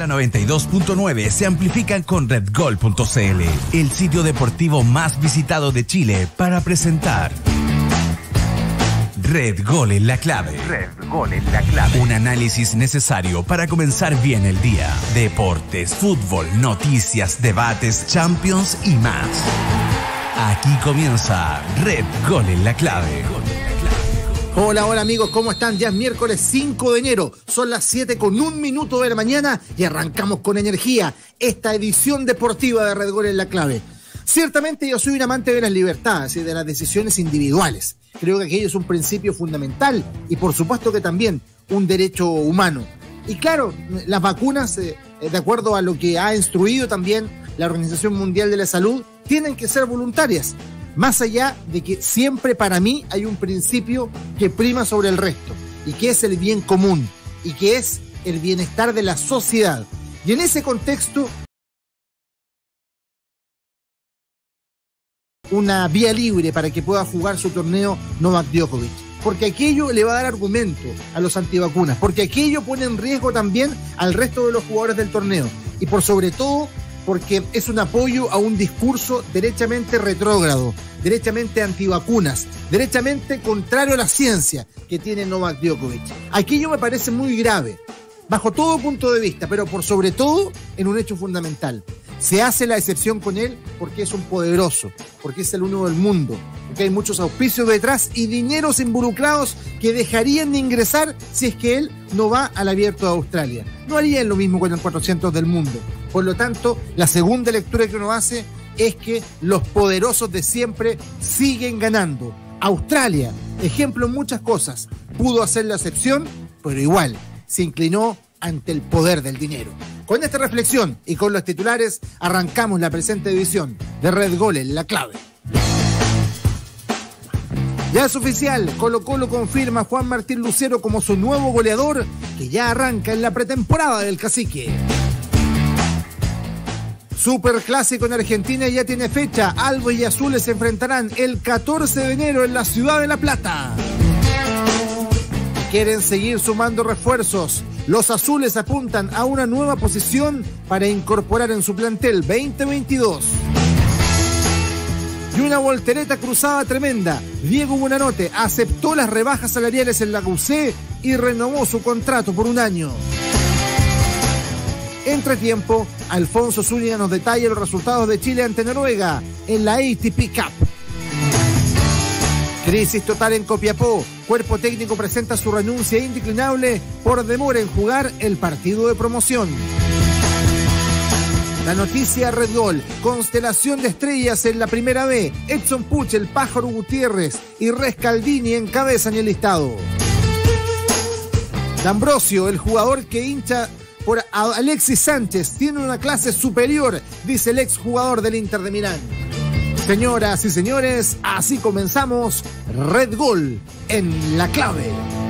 92.9 se amplifican con redgol.cl, el sitio deportivo más visitado de Chile, para presentar Red Gol en la clave. Red Gol en la clave. Un análisis necesario para comenzar bien el día. Deportes, fútbol, noticias, debates, Champions y más. Aquí comienza Red Gol en la clave. Hola, hola amigos, ¿cómo están? Ya es miércoles 5 de enero, son las 7:01 de la mañana y arrancamos con energía esta edición deportiva de Red Gol en la clave. Ciertamente yo soy un amante de las libertades y de las decisiones individuales. Creo que aquello es un principio fundamental y por supuesto que también un derecho humano. Y claro, las vacunas, de acuerdo a lo que ha instruido también la Organización Mundial de la Salud, tienen que ser voluntarias. Más allá de que siempre para mí hay un principio que prima sobre el resto, y que es el bien común, y que es el bienestar de la sociedad. Y en ese contexto, una vía libre para que pueda jugar su torneo Novak Djokovic. Porque aquello le va a dar argumento a los antivacunas, porque aquello pone en riesgo también al resto de los jugadores del torneo. Y por sobre todo, porque es un apoyo a un discurso derechamente retrógrado, derechamente antivacunas, derechamente contrario a la ciencia que tiene Novak Djokovic. Aquello me parece muy grave, bajo todo punto de vista, pero por sobre todo en un hecho fundamental. Se hace la excepción con él porque es un poderoso, porque es el uno del mundo, porque hay muchos auspicios detrás y dineros involucrados que dejarían de ingresar si es que él no va al Abierto de Australia. No harían lo mismo con el 400 del mundo. Por lo tanto, la segunda lectura que uno hace es que los poderosos de siempre siguen ganando. Australia, ejemplo en muchas cosas, pudo hacer la excepción, pero igual se inclinó ante el poder del dinero. Con esta reflexión y con los titulares, arrancamos la presente edición de Red Gol en la clave. Ya es oficial, Colo-Colo confirma a Juan Martín Lucero como su nuevo goleador, que ya arranca en la pretemporada del Cacique. Superclásico en Argentina ya tiene fecha. Albo y Azules se enfrentarán el 14 de enero en la ciudad de La Plata. Quieren seguir sumando refuerzos. Los azules apuntan a una nueva posición para incorporar en su plantel 2022. Y una voltereta cruzada tremenda. Diego Buenanote aceptó las rebajas salariales en la UC y renovó su contrato por un año. Entre tiempo, Alfonso Zúñiga nos detalla los resultados de Chile ante Noruega en la ATP Cup. Crisis total en Copiapó. Cuerpo técnico presenta su renuncia indeclinable por demora en jugar el partido de promoción. La noticia Red Gol. Constelación de estrellas en la primera B. Edson Puch, el Pájaro Gutiérrez y Rescaldini encabezan el listado. D'Ambrosio, el jugador que hincha por Alexis Sánchez, tiene una clase superior, dice el exjugador del Inter de Milán. Señoras y señores, así comenzamos Red Gol en la clave.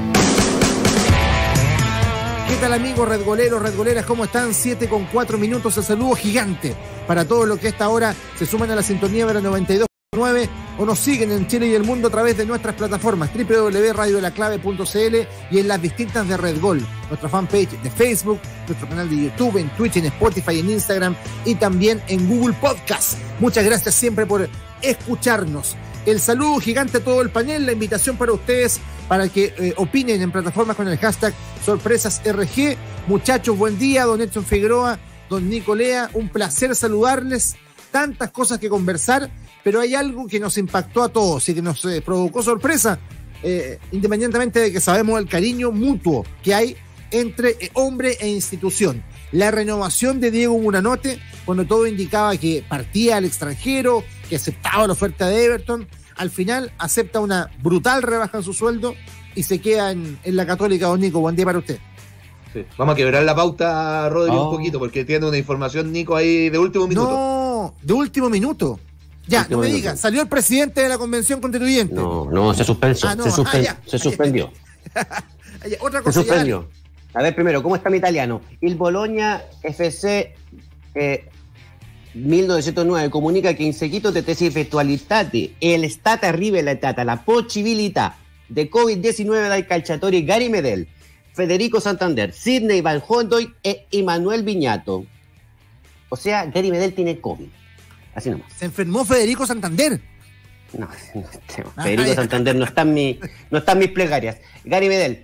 ¿Qué tal amigos redgoleros, redgoleras? ¿Cómo están? 7:04. El saludo gigante para todos los que a esta hora se suman a la sintonía de la 92.9 o nos siguen en Chile y el mundo a través de nuestras plataformas www.radiolaclave.cl y en las distintas de Red Gol, nuestra fanpage de Facebook, nuestro canal de YouTube, en Twitch, en Spotify, en Instagram y también en Google Podcast. Muchas gracias siempre por escucharnos. El saludo gigante a todo el panel, la invitación para ustedes para que opinen en plataformas con el hashtag SorpresasRG. Muchachos, buen día, don Edson Figueroa, don Nicolea, un placer saludarles. Tantas cosas que conversar, pero hay algo que nos impactó a todos y que nos provocó sorpresa, independientemente de que sabemos el cariño mutuo que hay entre hombre e institución. La renovación de Diego Buenanote, cuando todo indicaba que partía al extranjero, que aceptaba la oferta de Everton, al final acepta una brutal rebaja en su sueldo y se queda en la Católica. Don Nico, buen día para usted. Sí. Vamos a quebrar la pauta, Rodri, un poquito, porque tiene una información, Nico, ahí de último minuto. No, de último minuto. Ya, no me digas, salió el presidente de la Convención Constituyente. No, se suspendió. Se suspendió. Otra cosa. Se suspendió. A ver, primero, ¿cómo está mi italiano? Il Bologna FC 1909 comunica che in seguito di tesi effettualizzate è stata rivelata la possibilità di Covid-19 dai calciatori Gary Medel, Federico Santander, Sidney Van Hondoy e Immanuel Viñato. O sea, Gary Medel tiene COVID. Así nomás. Se enfermó Federico Santander. No, Federico Santander no está en mis plegarias. Gary Medel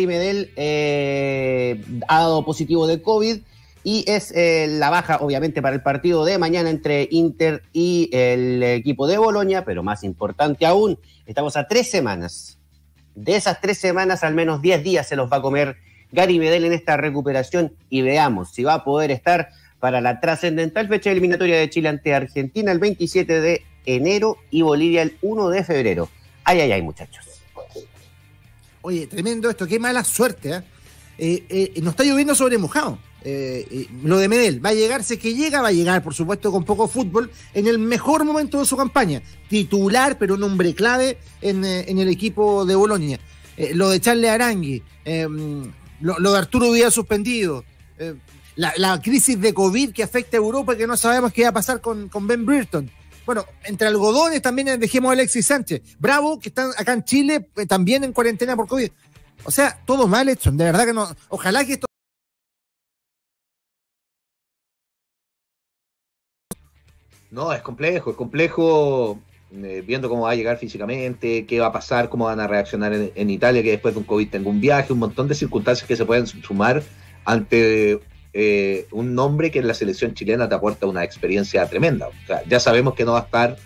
ha dado positivo de COVID y es la baja, obviamente, para el partido de mañana entre Inter y el equipo de Boloña, pero más importante aún, estamos a 3 semanas. De esas 3 semanas, al menos 10 días se los va a comer Gary Medel en esta recuperación y veamos si va a poder estar para la trascendental fecha eliminatoria de Chile ante Argentina el 27 de enero y Bolivia el 1 de febrero. Ay, muchachos. Oye, tremendo esto, qué mala suerte. Nos está lloviendo sobre mojado. Lo de Medel, va a llegar, si es que llega, va a llegar, por supuesto, con poco fútbol, en el mejor momento de su campaña. Titular, pero un hombre clave en el equipo de Bolonia. Lo de Charles Arangui, lo de Arturo Vidal suspendido, la crisis de COVID que afecta a Europa y que no sabemos qué va a pasar con Ben Brereton. Bueno, entre algodones también dejemos a Alexis Sánchez. Bravo, que están acá en Chile, también en cuarentena por COVID. O sea, todo mal hecho, de verdad que no. Ojalá que esto... No, es complejo viendo cómo va a llegar físicamente, qué va a pasar, cómo van a reaccionar en Italia, que después de un COVID tenga un viaje, un montón de circunstancias que se pueden sumar ante un nombre que en la selección chilena te aporta una experiencia tremenda. O sea, ya sabemos que no va a estar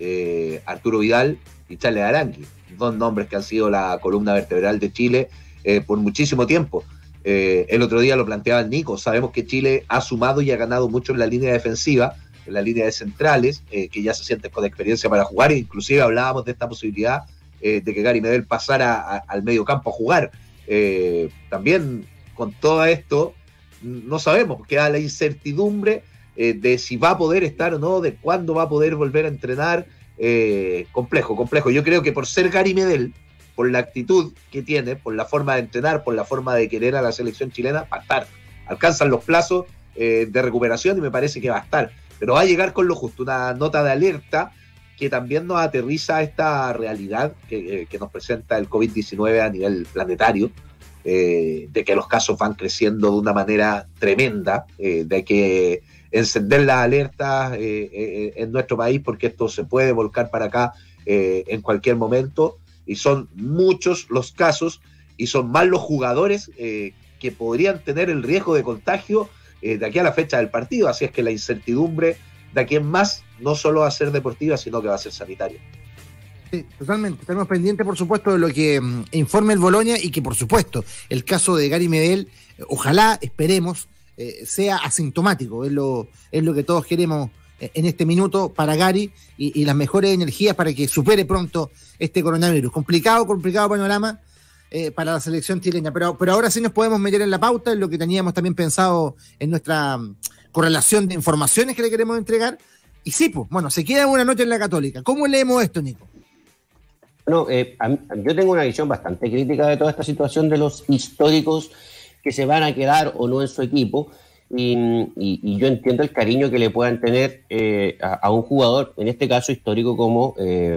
Arturo Vidal y Charles Arangui, 2 nombres que han sido la columna vertebral de Chile por muchísimo tiempo. El otro día lo planteaba el Nico, sabemos que Chile ha sumado y ha ganado mucho en la línea defensiva, en la línea de centrales, que ya se sienten con experiencia para jugar, e inclusive hablábamos de esta posibilidad de que Gary Medel pasara al medio campo a jugar. También con todo esto no sabemos, queda la incertidumbre de si va a poder estar o no, de cuándo va a poder volver a entrenar. Complejo. Yo creo que por ser Gary Medel, por la actitud que tiene, por la forma de entrenar, por la forma de querer a la selección chilena, va a estar. Alcanzan los plazos de recuperación y me parece que va a estar. Pero va a llegar con lo justo, una nota de alerta que también nos aterriza a esta realidad que nos presenta el COVID-19 a nivel planetario, de que los casos van creciendo de una manera tremenda, de que encender las alertas en nuestro país, porque esto se puede volcar para acá en cualquier momento, y son muchos los casos, y son más los jugadores que podrían tener el riesgo de contagio de aquí a la fecha del partido, así es que la incertidumbre de aquí en más no solo va a ser deportiva, sino que va a ser sanitaria. Sí, totalmente. Estamos pendientes, por supuesto, de lo que informe el Boloña y que, por supuesto, el caso de Gary Medel, ojalá, esperemos, sea asintomático. Es lo que todos queremos en este minuto para Gary y las mejores energías para que supere pronto este coronavirus. Complicado panorama para la selección chilena. Pero ahora sí nos podemos meter en la pauta, en lo que teníamos también pensado en nuestra correlación de informaciones que le queremos entregar. Y sí, pues, bueno, se queda una noche en la Católica. ¿Cómo leemos esto, Nico? Bueno, yo tengo una visión bastante crítica de toda esta situación de los históricos que se van a quedar o no en su equipo, y yo entiendo el cariño que le puedan tener a un jugador, en este caso histórico como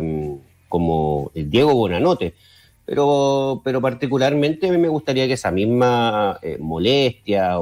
el Diego Bonanote, pero particularmente a mí me gustaría que esa misma molestia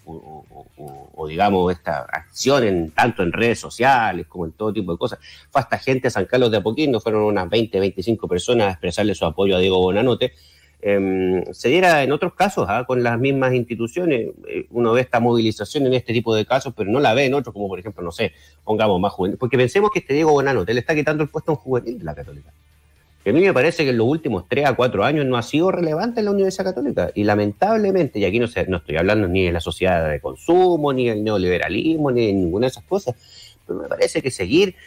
o digamos esta acción tanto en redes sociales como en todo tipo de cosas, fue hasta gente a San Carlos de Apoquindo, fueron unas 20-25 personas a expresarle su apoyo a Diego Bonanote, se diera en otros casos con las mismas instituciones. Uno ve esta movilización en este tipo de casos, pero no la ve en otros, como por ejemplo, no sé, pongamos más juvenil, porque pensemos que este Diego Bonanote le está quitando el puesto a un juvenil de la Católica, que a mí me parece que en los últimos 3 a 4 años no ha sido relevante en la Universidad Católica, y lamentablemente, y aquí no estoy hablando ni de la sociedad de consumo, ni del neoliberalismo, ni de ninguna de esas cosas, pero me parece que seguir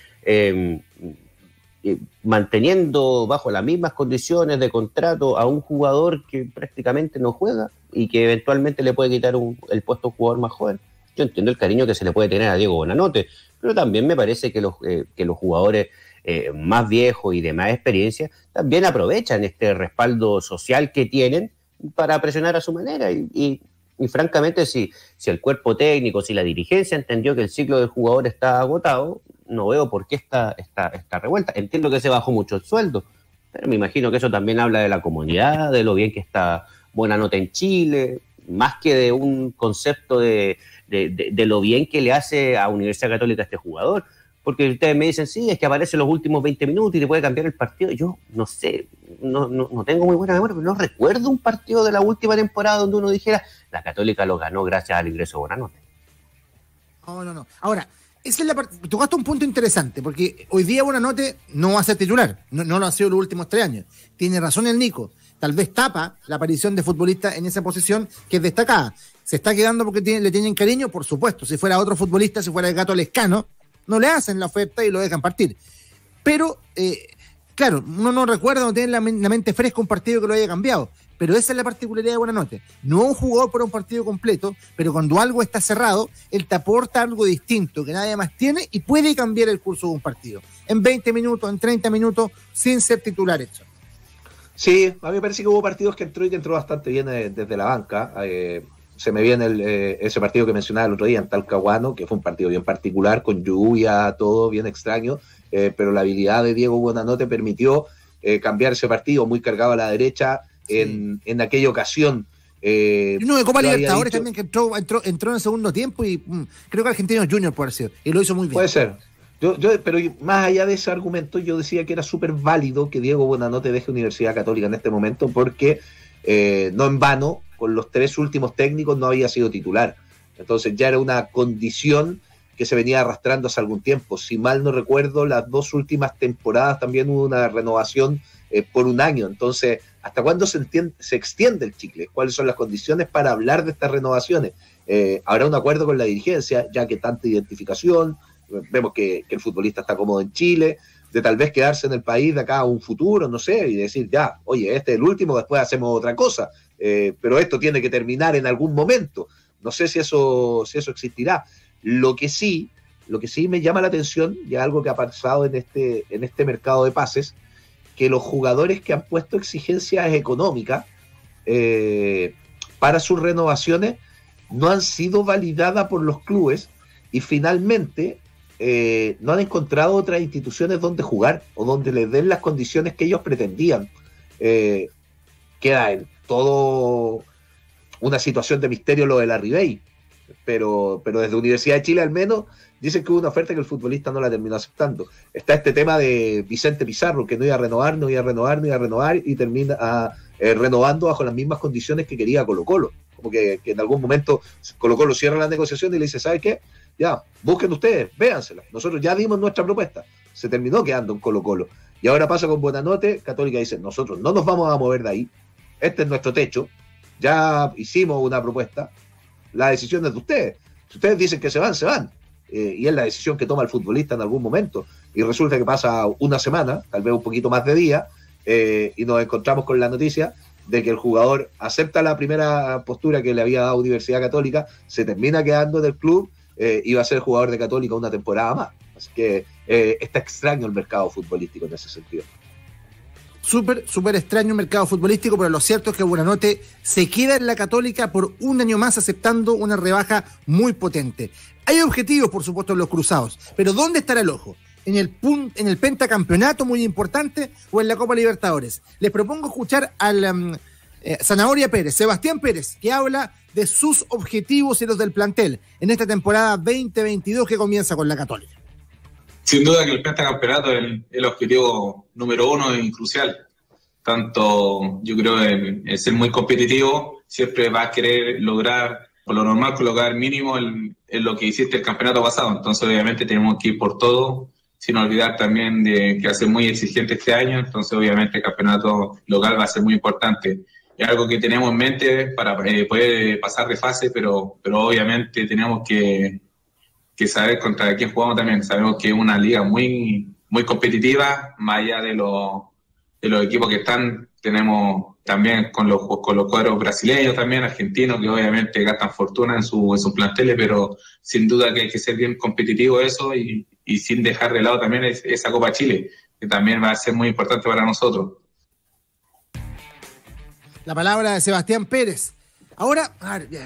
manteniendo bajo las mismas condiciones de contrato a un jugador que prácticamente no juega y que eventualmente le puede quitar el puesto a un jugador más joven. Yo entiendo el cariño que se le puede tener a Diego Bonanote, pero también me parece que los jugadores más viejos y de más experiencia también aprovechan este respaldo social que tienen para presionar a su manera y francamente si el cuerpo técnico, si la dirigencia entendió que el ciclo del jugador está agotado, no veo por qué está revuelta. Entiendo que se bajó mucho el sueldo, pero me imagino que eso también habla de la comunidad, de lo bien que está buena nota en Chile, más que de un concepto de lo bien que le hace a Universidad Católica a este jugador. Porque ustedes me dicen, sí, es que aparece en los últimos 20 minutos y te puede cambiar el partido. Yo no sé, no tengo muy buena memoria, pero no recuerdo un partido de la última temporada donde uno dijera, la Católica lo ganó gracias al ingreso de Buenanote. No. Ahora, esa es la parte, tocaste un punto interesante, porque hoy día Buenanote no va a ser titular, no lo ha sido los últimos 3 años. Tiene razón el Nico, tal vez tapa la aparición de futbolista en esa posición que es destacada. Se está quedando porque le tienen cariño, por supuesto. Si fuera otro futbolista, si fuera el Gato Lescano, no le hacen la oferta y lo dejan partir. Pero, claro, uno no recuerda, no tiene la mente fresca un partido que lo haya cambiado. Pero esa es la particularidad de Buenanote. No un jugador por un partido completo, pero cuando algo está cerrado, él te aporta algo distinto que nadie más tiene y puede cambiar el curso de un partido. En 20 minutos, en 30 minutos, sin ser titular hecho. Sí, a mí me parece que hubo partidos que entró bastante bien desde la banca. Se me viene ese partido que mencionaba el otro día en Talcahuano, que fue un partido bien particular, con lluvia, todo bien extraño, pero la habilidad de Diego Buenanote permitió cambiar ese partido muy cargado a la derecha en aquella ocasión. Uno de Copa Libertadores también que entró en el segundo tiempo y creo que Argentinos Junior puede ser, y lo hizo muy bien. Puede ser. Pero más allá de ese argumento, yo decía que era súper válido que Diego Buenanote deje Universidad Católica en este momento, porque no en vano, con los 3 últimos técnicos no había sido titular. Entonces ya era una condición que se venía arrastrando hace algún tiempo. Si mal no recuerdo, las 2 últimas temporadas también hubo una renovación por 1 año. Entonces, ¿hasta cuándo se extiende el chicle? ¿Cuáles son las condiciones para hablar de estas renovaciones? Habrá un acuerdo con la dirigencia, ya que tanta identificación, vemos que el futbolista está cómodo en Chile, de tal vez quedarse en el país de acá a un futuro, no sé, y decir, ya, oye, este es el último, después hacemos otra cosa, pero esto tiene que terminar en algún momento. No sé si eso existirá. Lo que sí me llama la atención, y algo que ha pasado en este mercado de pases, que los jugadores que han puesto exigencias económicas para sus renovaciones no han sido validadas por los clubes y finalmente no han encontrado otras instituciones donde jugar o donde les den las condiciones que ellos pretendían. Queda en todo una situación de misterio lo de la Ribey, pero desde Universidad de Chile al menos dicen que hubo una oferta que el futbolista no la terminó aceptando. Está este tema de Vicente Pizarro, que no iba a renovar y termina renovando bajo las mismas condiciones que quería Colo-Colo. Como que en algún momento Colo-Colo cierra la negociación y le dice, ¿sabe qué? Ya, busquen ustedes, véansela. Nosotros ya dimos nuestra propuesta. Se terminó quedando en Colo-Colo. Y ahora pasa con Buenanote. Católica dice, nosotros no nos vamos a mover de ahí. Este es nuestro techo. Ya hicimos una propuesta. La decisión es de ustedes. Si ustedes dicen que se van, se van. Y es la decisión que toma el futbolista en algún momento. Y resulta que pasa una semana, tal vez un poquito más de día, y nos encontramos con la noticia de que el jugador acepta la primera postura que le había dado Universidad Católica, se termina quedando en el club, y va a ser jugador de Católica una temporada más. Así que está extraño el mercado futbolístico en ese sentido. Súper extraño el mercado futbolístico, pero lo cierto es que Buenanote se queda en la Católica por 1 año más, aceptando una rebaja muy potente. Hay objetivos, por supuesto, en los cruzados, pero ¿dónde estará el ojo? ¿En el pentacampeonato muy importante o en la Copa Libertadores? Les propongo escuchar al Zanahoria Pérez, Sebastián Pérez, que habla de sus objetivos y los del plantel en esta temporada 2022 que comienza con la Católica. Sin duda que el pentacampeonato es el objetivo número 1 y crucial. Tanto, yo creo, el ser muy competitivo, siempre vas a querer lograr, por lo normal, colocar mínimo en lo que hiciste el campeonato pasado. Entonces, obviamente, tenemos que ir por todo, sin olvidar también de que va a ser muy exigente este año. Entonces, obviamente, el campeonato local va a ser muy importante. Es algo que tenemos en mente para poder pasar de fase, pero obviamente tenemos que saber contra quién jugamos también. Sabemos que es una liga muy, muy competitiva, más allá de los equipos que están, tenemos también con los cuadros brasileños también, argentinos, que obviamente gastan fortuna en sus planteles, pero sin duda que hay que ser bien competitivo eso y sin dejar de lado también esa Copa Chile, que también va a ser muy importante para nosotros. La palabra de Sebastián Pérez. Ahora, a ver,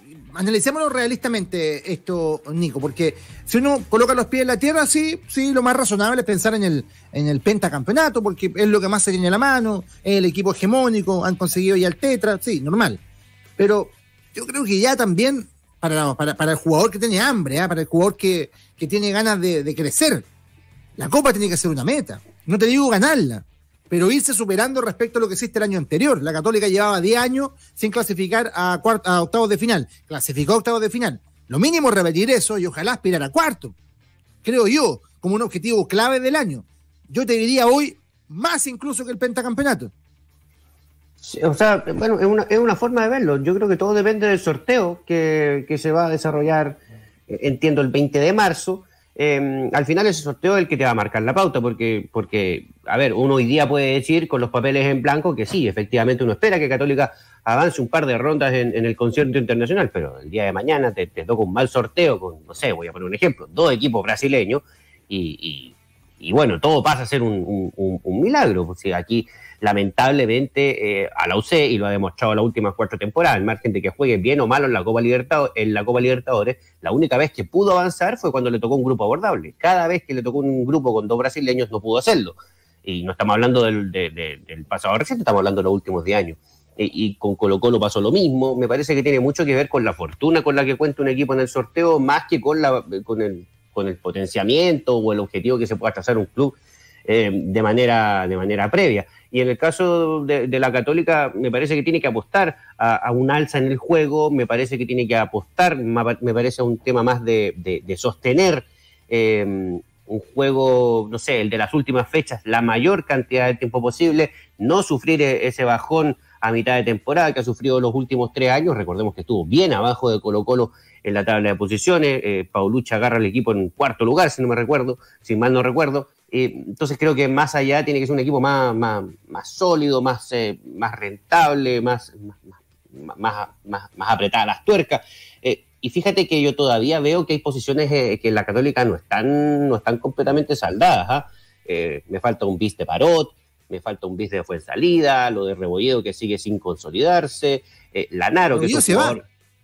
analicémoslo realistamente esto, Nico, porque si uno coloca los pies en la tierra, sí, lo más razonable es pensar en el pentacampeonato, porque es lo que más se tiene a la mano, es el equipo hegemónico, han conseguido ya el tetra, sí, normal. Pero yo creo que ya también para el jugador que tiene hambre, para el jugador que tiene ganas de crecer, la Copa tiene que ser una meta. No te digo ganarla, pero irse superando respecto a lo que existe el año anterior. La Católica llevaba 10 años sin clasificar a octavos de final. Clasificó a octavos de final. Lo mínimo es repetir eso y ojalá aspirar a cuarto. Creo yo, como un objetivo clave del año. Yo te diría hoy, más incluso que el pentacampeonato. Sí, o sea, bueno, es una forma de verlo. Yo creo que todo depende del sorteo que se va a desarrollar, entiendo, el 20 de marzo. Al final ese sorteo es el que te va a marcar la pauta, porque, a ver, uno hoy día puede decir con los papeles en blanco que sí, efectivamente uno espera que Católica avance un par de rondas en el concierto internacional, pero el día de mañana te toca un mal sorteo con, no sé, voy a poner un ejemplo, 2 equipos brasileños y bueno, todo pasa a ser un milagro, porque aquí lamentablemente a la UC, y lo ha demostrado las últimas 4 temporadas, al margen de que juegue bien o malo en la Copa Libertadores, la única vez que pudo avanzar fue cuando le tocó un grupo abordable. Cada vez que le tocó un grupo con 2 brasileños no pudo hacerlo. Y no estamos hablando del pasado reciente, estamos hablando de los últimos 10 años. Y con Colo-Colo pasó lo mismo. Me parece que tiene mucho que ver con la fortuna con la que cuenta un equipo en el sorteo, más que con el potenciamiento o el objetivo que se pueda trazar un club de manera previa. Y en el caso de la Católica, me parece que tiene que apostar a un alza en el juego, me parece que tiene que apostar, me parece un tema más de sostener un juego, no sé, el de las últimas fechas, la mayor cantidad de tiempo posible, no sufrir ese bajón a mitad de temporada que ha sufrido los últimos 3 años. Recordemos que estuvo bien abajo de Colo-Colo en la tabla de posiciones. Paulucci agarra al equipo en 4º lugar, si mal no recuerdo. Entonces creo que más allá tiene que ser un equipo más sólido, más rentable, más apretada las tuercas. Y fíjate que yo todavía veo que hay posiciones que en la Católica no están completamente saldadas. Me falta un bis de Parot, me falta un bis de Fuenzalida, lo de Rebolledo que sigue sin consolidarse, Lanaro, que es un jugador...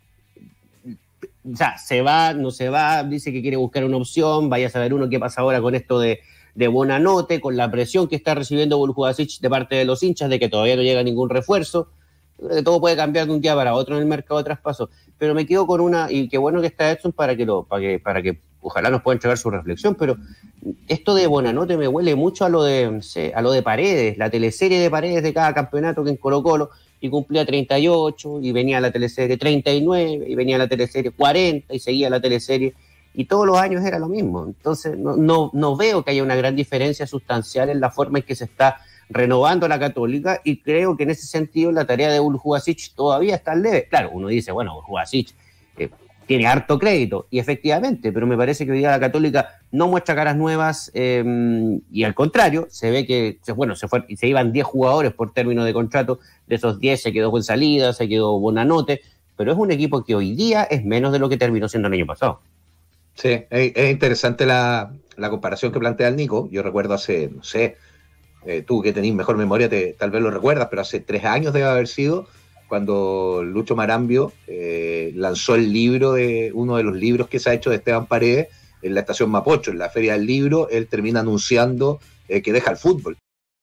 O sea, se va, no se va, dice que quiere buscar una opción, vaya a saber uno qué pasa ahora con esto de Bonanote, con la presión que está recibiendo Buljubasic de parte de los hinchas, de que todavía no llega ningún refuerzo. Todo puede cambiar de un día para otro en el mercado de traspaso, pero me quedo con una, y qué bueno que está Edson para que ojalá nos pueda entregar su reflexión, pero esto de Bonanote me huele mucho a lo de Paredes, la teleserie de Paredes de cada campeonato que en Colo-Colo, y cumplía 38, y venía la teleserie 39, y venía la teleserie 40, y seguía la teleserie, y todos los años era lo mismo. Entonces no veo que haya una gran diferencia sustancial en la forma en que se está renovando la Católica, y creo que en ese sentido la tarea de Buljubasic todavía está leve. Claro, uno dice, bueno, Buljubasic tiene harto crédito, y efectivamente, pero me parece que hoy día la Católica no muestra caras nuevas, y al contrario, se ve que se iban 10 jugadores por término de contrato, de esos 10 se quedó Fuenzalida, se quedó Bonanote, pero es un equipo que hoy día es menos de lo que terminó siendo el año pasado. Sí, es interesante la comparación que plantea el Nico. Yo recuerdo hace, no sé, tú que tenés mejor memoria tal vez lo recuerdas, pero hace 3 años debe haber sido cuando Lucho Marambio lanzó el libro uno de los libros que se ha hecho de Esteban Paredes en la estación Mapocho, en la Feria del Libro. Él termina anunciando que deja el fútbol.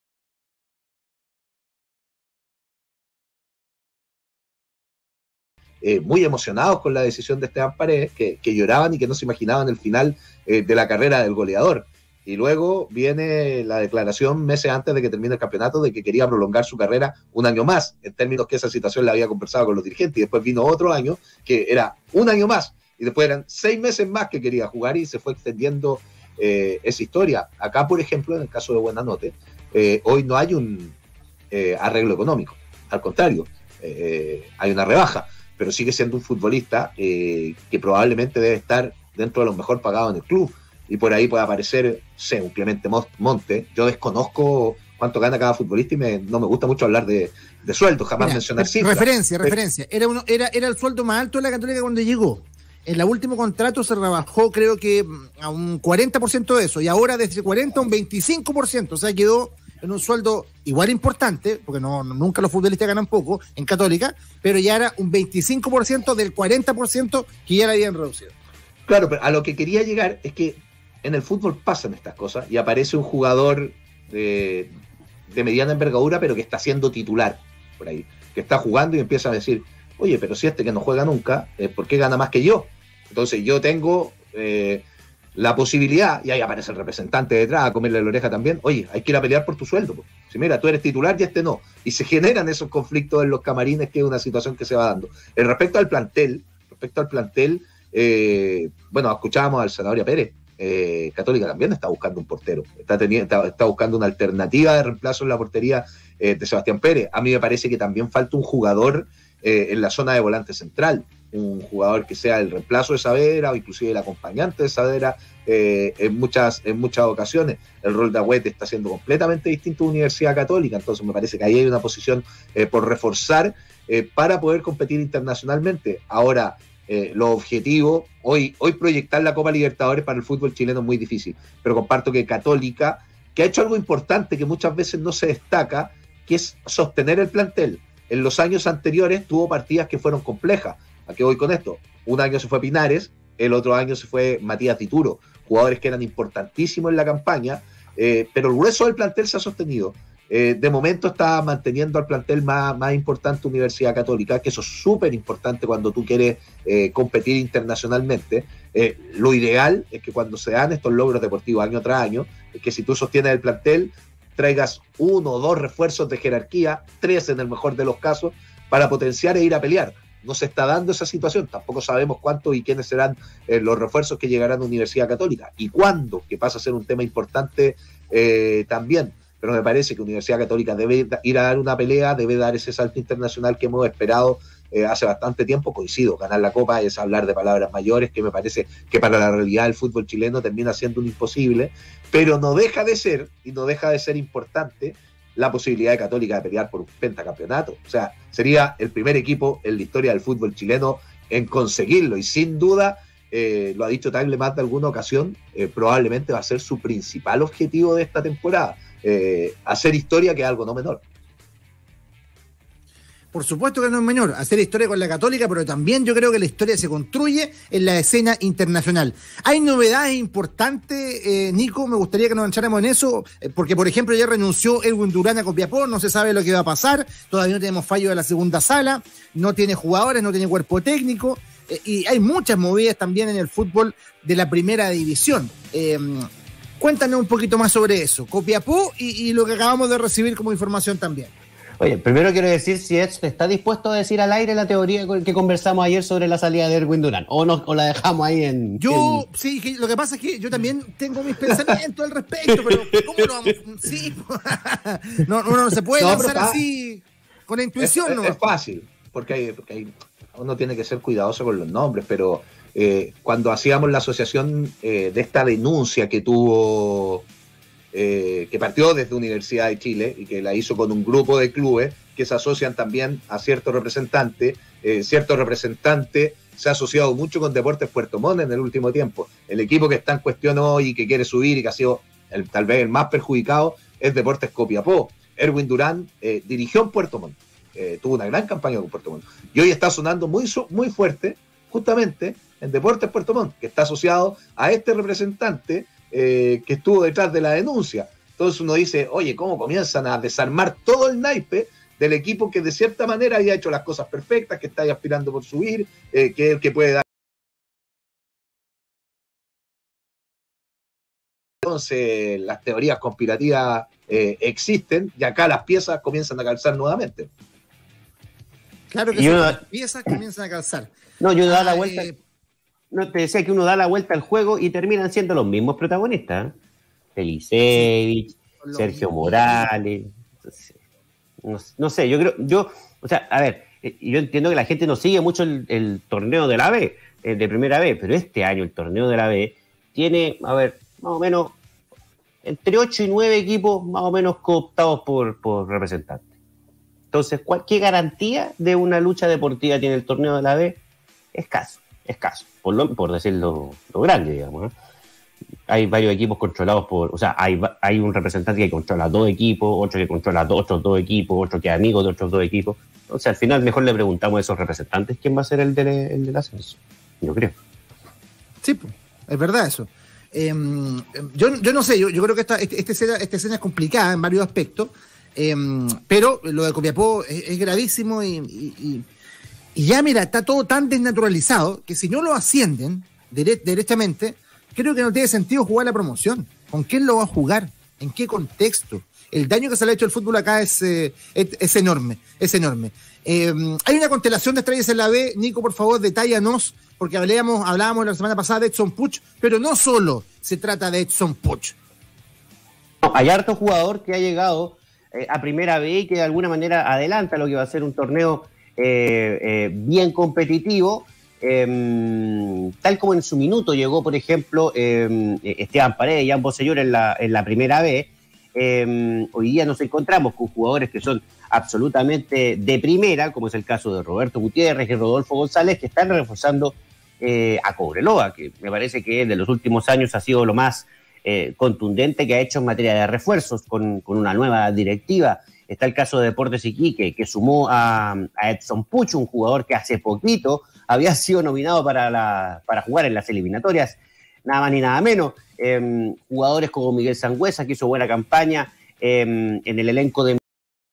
Muy emocionados con la decisión de Esteban Paredes, que lloraban y que no se imaginaban el final de la carrera del goleador. Y luego viene la declaración meses antes de que termine el campeonato de que quería prolongar su carrera un año más, en términos que esa situación la había conversado con los dirigentes, y después vino otro año que era un año más, y después eran 6 meses más que quería jugar, y se fue extendiendo esa historia. Acá, por ejemplo, en el caso de Buenanote, hoy no hay un arreglo económico, al contrario, hay una rebaja, pero sigue siendo un futbolista que probablemente debe estar dentro de los mejor pagados en el club, y por ahí puede aparecer, un Clemente Monte. Yo desconozco cuánto gana cada futbolista y no me gusta mucho hablar de sueldos, jamás mencionar cifras. Referencia. Era el sueldo más alto de la Católica cuando llegó. En el último contrato se rebajó, creo que a un 40% de eso, y ahora desde 40% a un 25%, o sea, quedó en un sueldo igual importante, porque nunca los futbolistas ganan poco en Católica, pero ya era un 25% del 40% que ya le habían reducido. Claro, pero a lo que quería llegar es que en el fútbol pasan estas cosas y aparece un jugador de mediana envergadura, pero que está siendo titular por ahí, que está jugando y empieza a decir, oye, pero si este que no juega nunca, ¿por qué gana más que yo? Entonces yo tengo la posibilidad, y ahí aparece el representante detrás a comerle la oreja también, oye, hay que ir a pelear por tu sueldo. Po. Si mira, tú eres titular y este no. Y se generan esos conflictos en los camarines, que es una situación que se va dando. Respecto al plantel, bueno, escuchábamos al Zanahoria Pérez. Católica también está buscando un portero, está buscando una alternativa de reemplazo en la portería de Sebastián Pérez. A mí me parece que también falta un jugador en la zona de volante central, un jugador que sea el reemplazo de Saavedra o inclusive el acompañante de Saavedra en muchas ocasiones. El rol de Agüete está siendo completamente distinto a Universidad Católica, entonces me parece que ahí hay una posición por reforzar para poder competir internacionalmente. Ahora, los objetivos, hoy proyectar la Copa Libertadores para el fútbol chileno es muy difícil, pero comparto que Católica, que ha hecho algo importante que muchas veces no se destaca, que es sostener el plantel. En los años anteriores tuvo partidas que fueron complejas. ¿A qué voy con esto? Un año se fue Pinares, el otro año se fue Matías Dituro, jugadores que eran importantísimos en la campaña, pero el grueso del plantel se ha sostenido. De momento está manteniendo al plantel más importante Universidad Católica, que eso es súper importante cuando tú quieres competir internacionalmente. Lo ideal es que cuando se dan estos logros deportivos año tras año, es que si tú sostienes el plantel, traigas 1 o 2 refuerzos de jerarquía, 3 en el mejor de los casos, para potenciar e ir a pelear. No se está dando esa situación, tampoco sabemos cuántos y quiénes serán los refuerzos que llegarán a Universidad Católica y cuándo, que pasa a ser un tema importante también. Pero me parece que Universidad Católica debe ir a dar una pelea, debe dar ese salto internacional que hemos esperado hace bastante tiempo. Coincido, ganar la Copa es hablar de palabras mayores, que me parece que para la realidad del fútbol chileno termina siendo un imposible, pero no deja de ser, y no deja de ser importante, la posibilidad de Católica de pelear por un pentacampeonato. O sea, sería el primer equipo en la historia del fútbol chileno en conseguirlo, y sin duda, lo ha dicho Tagle más de alguna ocasión, probablemente va a ser su principal objetivo de esta temporada. Hacer historia, que es algo no menor. Por supuesto que no es menor, hacer historia con la Católica, pero también yo creo que la historia se construye en la escena internacional. Hay novedades importantes, Nico, me gustaría que nos echáramos en eso, porque por ejemplo ya renunció Erwin Durán a Copiapó, no se sabe lo que va a pasar, todavía no tenemos fallo de la segunda sala, no tiene jugadores, no tiene cuerpo técnico, y hay muchas movidas también en el fútbol de la primera división. Cuéntanos un poquito más sobre eso, Copiapó y lo que acabamos de recibir como información también. Oye, primero quiero decir si está dispuesto a decir al aire la teoría que conversamos ayer sobre la salida de Erwin Durán, o la dejamos ahí en... Sí, lo que pasa es que yo también tengo mis pensamientos al respecto, pero ¿cómo no vamos? Sí, uno no se puede lanzar así con la intuición, ¿no? Es fácil, porque uno tiene que ser cuidadoso con los nombres, pero cuando hacíamos la asociación de esta denuncia que tuvo... que partió desde Universidad de Chile y que la hizo con un grupo de clubes que se asocian también a cierto representante. Cierto representante se ha asociado mucho con Deportes Puerto Montt en el último tiempo. El equipo que está en cuestión hoy y que quiere subir y que ha sido tal vez el más perjudicado es Deportes Copiapó. Erwin Durán dirigió en Puerto Montt, tuvo una gran campaña con Puerto Montt y hoy está sonando muy fuerte justamente en Deportes Puerto Montt, que está asociado a este representante que estuvo detrás de la denuncia. Entonces uno dice, oye, ¿cómo comienzan a desarmar todo el naipe del equipo que de cierta manera había hecho las cosas perfectas, que está ahí aspirando por subir, que es el que puede dar? Entonces las teorías conspirativas existen y acá las piezas comienzan a calzar nuevamente. Claro que sí, las piezas comienzan a calzar. No, yo da la vuelta... No, te decía que uno da la vuelta al juego y terminan siendo los mismos protagonistas. Felicevich, Sergio Morales. No sé, yo creo, o sea, a ver, yo entiendo que la gente no sigue mucho el torneo de la B, de primera B, pero este año el torneo de la B tiene, a ver, más o menos, entre 8 y 9 equipos más o menos cooptados por representantes. Entonces, ¿qué garantía de una lucha deportiva tiene el torneo de la B? Escaso, por decirlo lo grande, digamos, ¿eh? hay varios equipos controlados o sea, hay un representante que controla 2 equipos, otro que controla otros 2 equipos, otro que es amigo de otros 2 equipos. Entonces, al final, mejor le preguntamos a esos representantes quién va a ser el del ascenso. Yo creo. Sí, es verdad eso. Yo no sé, yo creo que esta escena es complicada en varios aspectos, pero lo de Copiapó es gravísimo y ya, mira, está todo tan desnaturalizado que si no lo ascienden derechamente, creo que no tiene sentido jugar la promoción. ¿Con quién lo va a jugar? ¿En qué contexto? El daño que se le ha hecho al fútbol acá es enorme, es enorme. Hay una constelación de estrellas en la B. Nico, por favor, detállanos, porque hablábamos la semana pasada de Edson Puch, pero no solo se trata de Edson Puch. No, hay harto jugador que ha llegado a Primera B y que de alguna manera adelanta lo que va a ser un torneo bien competitivo, tal como en su minuto llegó, por ejemplo, Esteban Paredes y ambos señores en la Primera B. Hoy día nos encontramos con jugadores que son absolutamente de primera, como es el caso de Roberto Gutiérrez y Rodolfo González, que están reforzando a Cobreloa, que me parece que de los últimos años ha sido lo más contundente que ha hecho en materia de refuerzos con una nueva directiva. Está el caso de Deportes Iquique, que sumó a Edson Puch, un jugador que hace poquito había sido nominado para jugar en las eliminatorias, nada más ni nada menos. Jugadores como Miguel Sangüesa, que hizo buena campaña en el elenco de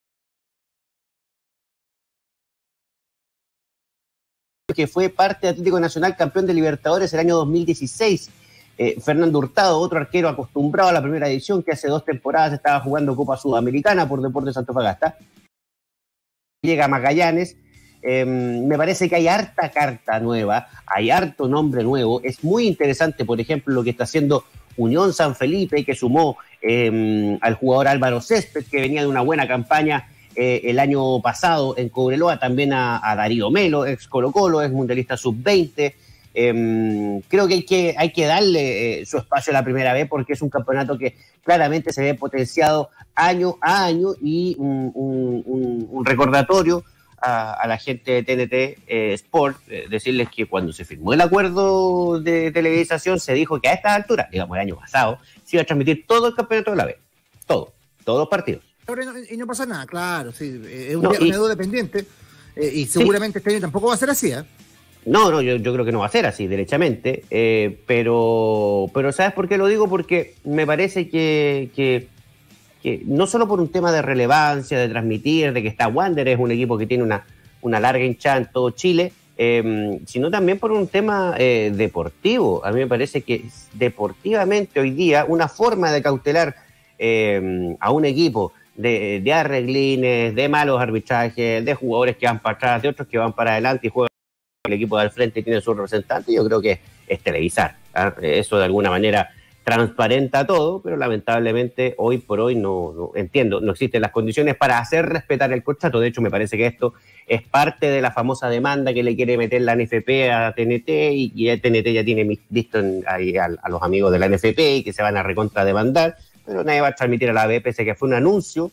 que fue parte de Atlético Nacional, campeón de Libertadores el año 2016. Fernando Hurtado, otro arquero acostumbrado a la primera edición, que hace 2 temporadas estaba jugando Copa Sudamericana por Deportes Antofagasta. Llega Magallanes. Me parece que hay harta carta nueva, hay harto nombre nuevo. Es muy interesante, por ejemplo, lo que está haciendo Unión San Felipe, que sumó al jugador Álvaro Césped, que venía de una buena campaña el año pasado en Cobreloa, también a Darío Melo, ex Colo-Colo, ex mundialista sub-20. Creo que hay que darle su espacio a la Primera B, porque es un campeonato que claramente se ve potenciado año a año, y un recordatorio a la gente de TNT Sport, decirles que cuando se firmó el acuerdo de televisación se dijo que a estas alturas, digamos el año pasado, se iba a transmitir todo el campeonato de la B, todos los partidos. Y no pasa nada, claro, sí, es un deuda dependiente, y seguramente este año tampoco va a ser así, ¿eh? No, yo creo que no va a ser así, derechamente, pero ¿sabes por qué lo digo? Porque me parece que no solo por un tema de relevancia, de transmitir, de que está Wander, es un equipo que tiene una larga hinchada en todo Chile, sino también por un tema deportivo. A mí me parece que deportivamente hoy día una forma de cautelar a un equipo de arreglines, de malos arbitrajes, de jugadores que van para atrás, de otros que van para adelante y juegan el equipo de al frente y tiene su representante, yo creo que es televisar, ¿eh? Eso de alguna manera transparenta todo, pero lamentablemente hoy por hoy no entiendo, no existen las condiciones para hacer respetar el contrato. De hecho, me parece que esto es parte de la famosa demanda que le quiere meter la NFP a TNT, y TNT ya tiene visto ahí a los amigos de la NFP y que se van a recontrademandar, pero nadie va a transmitir a la B, pese que fue un anuncio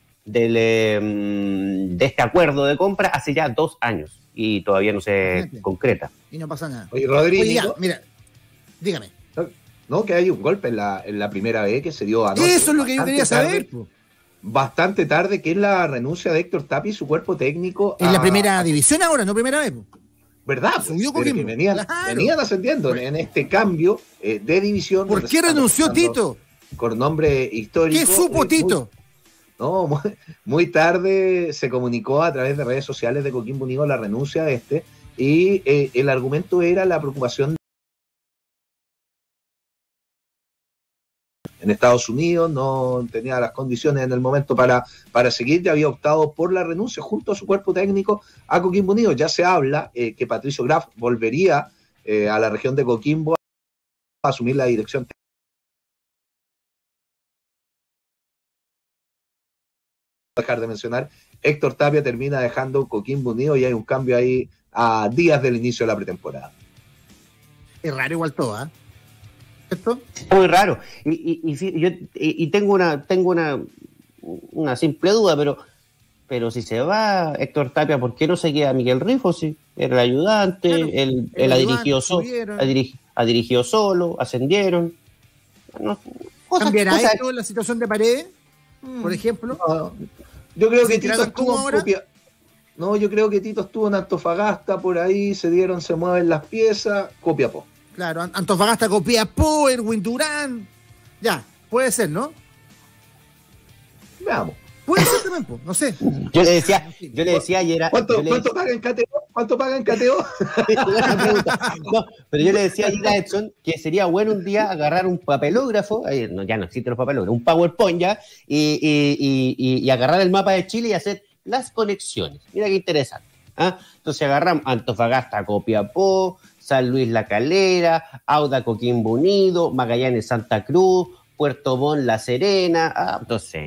de este acuerdo de compra hace ya 2 años y todavía no se concreta. Y no pasa nada. Oye, Rodrigo. Oye, ya, mira, dígame. No, que hay un golpe en la Primera B que se dio anoche. Eso es lo que yo quería saber. Bastante tarde, que es la renuncia de Héctor Tapia y su cuerpo técnico. En la Primera División ahora, no Primera B. ¿Verdad? Subió Pero que venían ascendiendo en este cambio de división. ¿Por qué renunció Tito? Con nombre histórico. ¿Qué supo Tito? Muy tarde se comunicó a través de redes sociales de Coquimbo Unido la renuncia de y el argumento era la preocupación en Estados Unidos, no tenía las condiciones en el momento para seguir, ya había optado por la renuncia junto a su cuerpo técnico a Coquimbo Unido. Ya se habla que Patricio Graf volvería a la región de Coquimbo a asumir la dirección técnica. Dejar de mencionar, Héctor Tapia termina dejando Coquimbo Unido y hay un cambio ahí a días del inicio de la pretemporada. Es raro igual todo, ¿eh? ¿Esto? Muy raro. Y tengo una simple duda, pero si se va Héctor Tapia, ¿por qué no se queda Miguel Rifo? Si era el ayudante, claro, él ha dirigido solo, ascendieron. ¿Cambiará esto la situación de Paredes, por ejemplo? No, yo creo que Tito estuvo ahora. No, yo creo que Tito estuvo en Antofagasta, por ahí se mueven las piezas, Copiapó. Claro, Antofagasta, Copiapó, Erwin Durán. Ya, puede ser, ¿no? Veamos. Puede ser también, pues, no sé. Yo le decía ayer. ¿Cuánto paga en KTO? ¿Cuánto paga en KTO? No, pero yo le decía ayer a Edson que sería bueno un día agarrar un papelógrafo, ya no existen los papelógrafos, un PowerPoint ya, y agarrar el mapa de Chile y hacer las conexiones. Mira qué interesante. ¿Ah? Entonces agarramos Antofagasta, Copiapó, San Luis La Calera, Auda Coquimbo Unido, Magallanes Santa Cruz, Puerto Montt La Serena,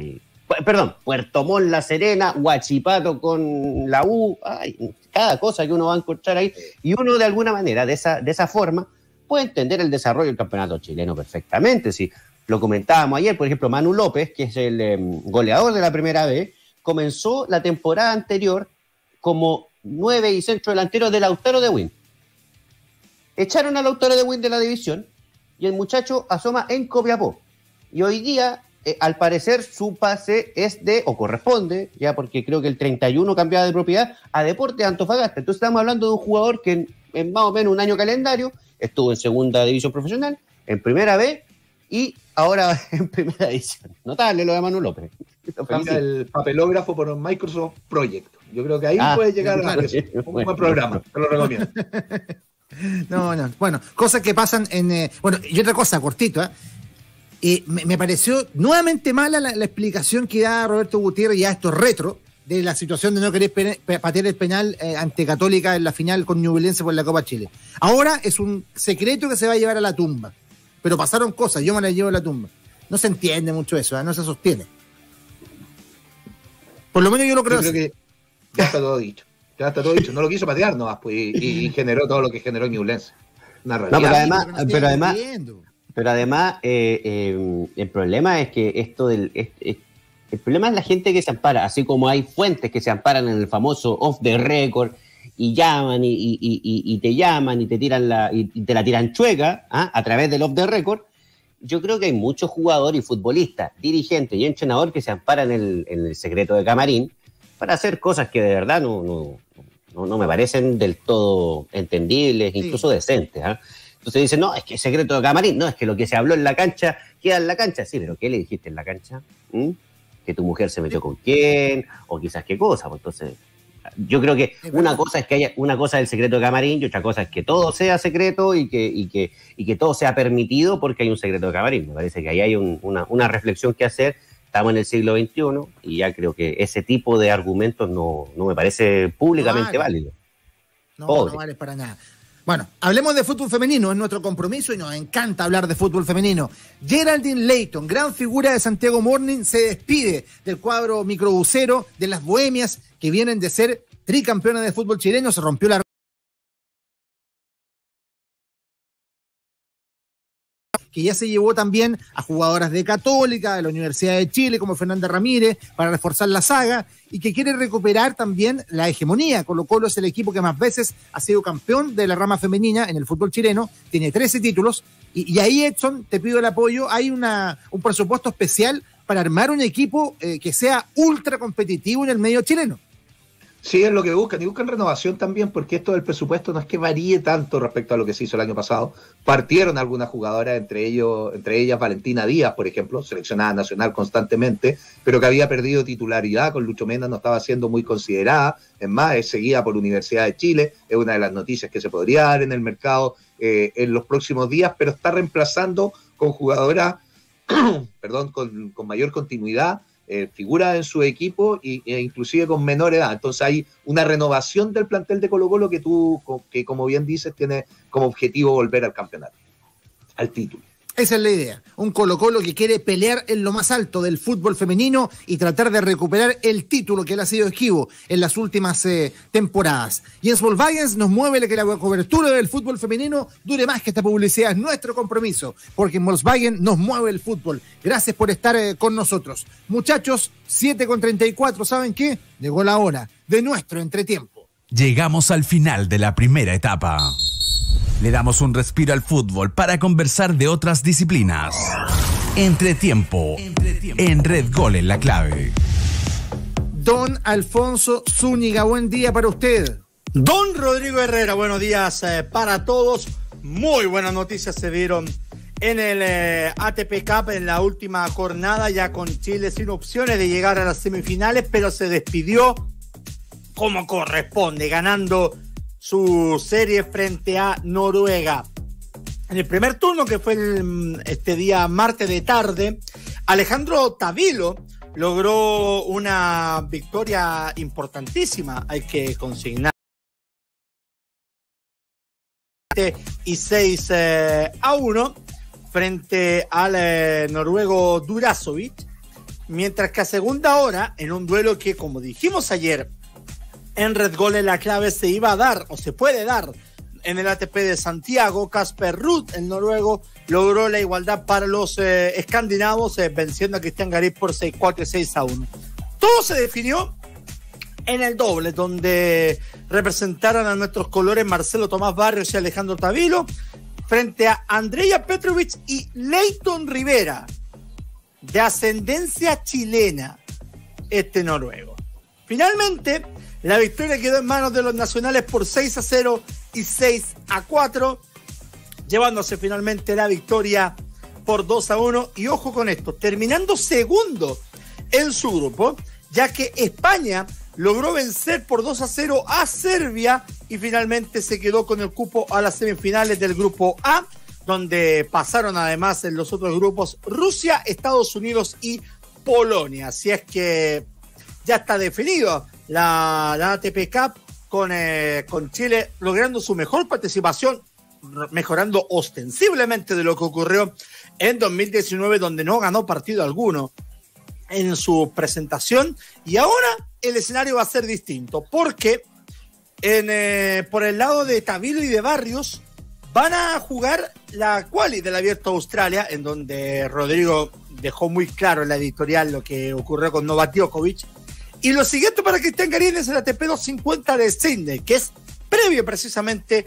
Puerto Montt La Serena, Huachipato con la U, cada cosa que uno va a encontrar ahí, y uno de alguna manera, de esa forma, puede entender el desarrollo del campeonato chileno perfectamente. Si lo comentábamos ayer, por ejemplo, Manu López, que es el goleador de la primera vez, comenzó la temporada anterior como 9 y centro delantero de Lautaro de Win. Echaron a Lautaro de Win de la división y el muchacho asoma en Copiapó. Y hoy día, al parecer, su pase corresponde, ya porque creo que el 31 cambiaba de propiedad, a Deportes Antofagasta. Entonces estamos hablando de un jugador que en más o menos un año calendario estuvo en segunda división profesional, en primera B y ahora en primera división. Notable lo de Manu López. Cambia el papelógrafo por un Microsoft Project. Yo creo que ahí puede llegar a la un buen programa, te lo recomiendo. No. Bueno, cosas que pasan y otra cosa, cortito, me pareció nuevamente mala la explicación que da Roberto Gutiérrez, ya esto es retro, de la situación de no querer patear el penal ante Católica en la final con Ñublense por la Copa Chile. Ahora es un secreto que se va a llevar a la tumba, pero pasaron cosas, yo me las llevo a la tumba. No se entiende mucho eso, no se sostiene. Por lo menos yo lo creo. Yo creo que ya está todo dicho. No lo quiso patear nomás, pues, y generó todo lo que generó Ñublense. Una realidad. No, pero además, el problema es que el problema es la gente que se ampara, así como hay fuentes que se amparan en el famoso off the record y llaman y te llaman y te tiran y te la tiran chueca a través del off the record. Yo creo que hay muchos jugadores y futbolistas, dirigentes y entrenadores que se amparan en el secreto de camarín para hacer cosas que de verdad no me parecen del todo entendibles, incluso decentes. Entonces dicen, no, es que es secreto de camarín, no, es que lo que se habló en la cancha queda en la cancha. Sí, pero ¿qué le dijiste en la cancha? ¿Que tu mujer se metió con quién? O quizás qué cosa. Pues entonces, yo creo que una cosa es que haya una cosa del secreto de camarín y otra cosa es que todo sea secreto y que todo sea permitido porque hay un secreto de camarín. Me parece que ahí hay una reflexión que hacer. Estamos en el siglo XXI y ya creo que ese tipo de argumentos no me parece públicamente válido. No vale para nada. Bueno, hablemos de fútbol femenino, es nuestro compromiso y nos encanta hablar de fútbol femenino. Geraldine Leighton, gran figura de Santiago Morning, se despide del cuadro microbusero de las Bohemias, que vienen de ser tricampeonas de fútbol chileno. Se rompió la que ya se llevó también a jugadoras de Católica, de la Universidad de Chile, como Fernanda Ramírez, para reforzar la saga, y que quiere recuperar también la hegemonía. Colo-Colo es el equipo que más veces ha sido campeón de la rama femenina en el fútbol chileno, tiene 13 títulos, y ahí, Edson, te pido el apoyo. Hay un presupuesto especial para armar un equipo que sea ultra competitivo en el medio chileno. Sí, es lo que buscan, y buscan renovación también, porque esto del presupuesto no es que varíe tanto respecto a lo que se hizo el año pasado. Partieron algunas jugadoras, entre ellas Valentina Díaz, por ejemplo, seleccionada nacional constantemente, pero que había perdido titularidad con Lucho Mena, no estaba siendo muy considerada. Es más, es seguida por Universidad de Chile, es una de las noticias que se podría dar en el mercado en los próximos días, pero está reemplazando con jugadoras con mayor continuidad, figura en su equipo e inclusive con menor edad. Entonces hay una renovación del plantel de Colo-Colo que como bien dices, tiene como objetivo volver al campeonato, al título. Esa es la idea, un Colo-Colo que quiere pelear en lo más alto del fútbol femenino y tratar de recuperar el título que le ha sido esquivo en las últimas temporadas. Y en Volkswagen nos mueve que la cobertura del fútbol femenino dure más que esta publicidad. Es nuestro compromiso, porque en Volkswagen nos mueve el fútbol. Gracias por estar con nosotros. Muchachos, 7:34, ¿saben qué? Llegó la hora de nuestro entretiempo. Llegamos al final de la primera etapa. Le damos un respiro al fútbol para conversar de otras disciplinas. Entretiempo. En Red Gol en la clave. Don Alfonso Zúñiga, buen día para usted. Don Rodrigo Herrera, buenos días para todos. Muy buenas noticias se dieron en el ATP Cup en la última jornada, ya con Chile sin opciones de llegar a las semifinales, pero se despidió como corresponde, ganando su serie frente a Noruega. En el primer turno, que fue este día martes de tarde, Alejandro Tavilo logró una victoria importantísima, hay que consignar. Y 6-1 frente al noruego Durasovic, mientras que a segunda hora, en un duelo que, como dijimos ayer, en Red Gol en la clave se iba a dar, o se puede dar, en el ATP de Santiago, Casper Ruud, el noruego, logró la igualdad para los escandinavos, venciendo a Cristian Garín por 6-4 y 6-1. Todo se definió en el doble, donde representaron a nuestros colores Marcelo Tomás Barrios y Alejandro Tavilo, frente a Andrea Petrovic y Leighton Rivera, de ascendencia chilena, este noruego. Finalmente, la victoria quedó en manos de los nacionales por 6-0 y 6-4, llevándose finalmente la victoria por 2-1. Y ojo con esto, terminando segundo en su grupo, ya que España logró vencer por 2-0 a Serbia y finalmente se quedó con el cupo a las semifinales del grupo A, donde pasaron además en los otros grupos Rusia, Estados Unidos y Polonia. Así es que ya está definido la ATP Cup con Chile logrando su mejor participación, mejorando ostensiblemente de lo que ocurrió en 2019, donde no ganó partido alguno en su presentación. Y ahora el escenario va a ser distinto, porque por el lado de Tavilo y de Barrios van a jugar la quali del Abierto de Australia, en donde Rodrigo dejó muy claro en la editorial lo que ocurrió con Novak Djokovic. Y lo siguiente para Cristian Garín es el ATP 250 de Sydney, que es previo precisamente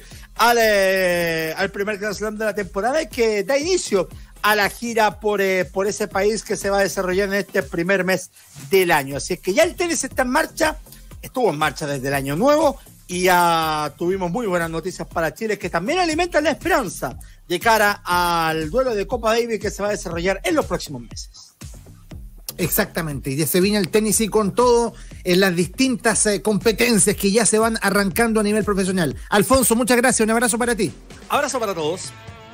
al primer Grand Slam de la temporada y que da inicio a la gira por ese país que se va a desarrollar en este primer mes del año. Así es que ya el tenis está en marcha, estuvo en marcha desde el año nuevo y ya tuvimos muy buenas noticias para Chile, que también alimentan la esperanza de cara al duelo de Copa Davis que se va a desarrollar en los próximos meses. Exactamente, y ya se viene el tenis y con todo en las distintas competencias que ya se van arrancando a nivel profesional. Alfonso, muchas gracias, un abrazo para ti. Abrazo para todos.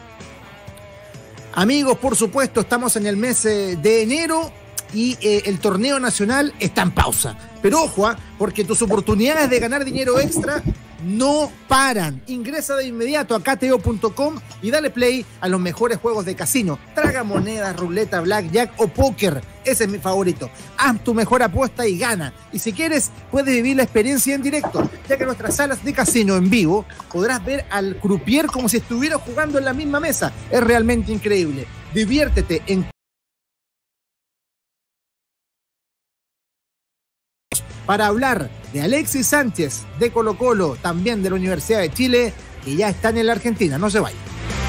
Amigos, por supuesto, estamos en el mes de enero y el torneo nacional está en pausa. Pero ojo, porque tus oportunidades de ganar dinero extra no paran. Ingresa de inmediato a KTO.com y dale play a los mejores juegos de casino. Traga monedas, ruleta, blackjack o póker. Ese es mi favorito. Haz tu mejor apuesta y gana. Y si quieres, puedes vivir la experiencia en directo, ya que en nuestras salas de casino en vivo podrás ver al croupier como si estuviera jugando en la misma mesa. Es realmente increíble. Diviértete en para hablar de Alexis Sánchez, de Colo-Colo, también de la Universidad de Chile, que ya están en la Argentina. No se vayan.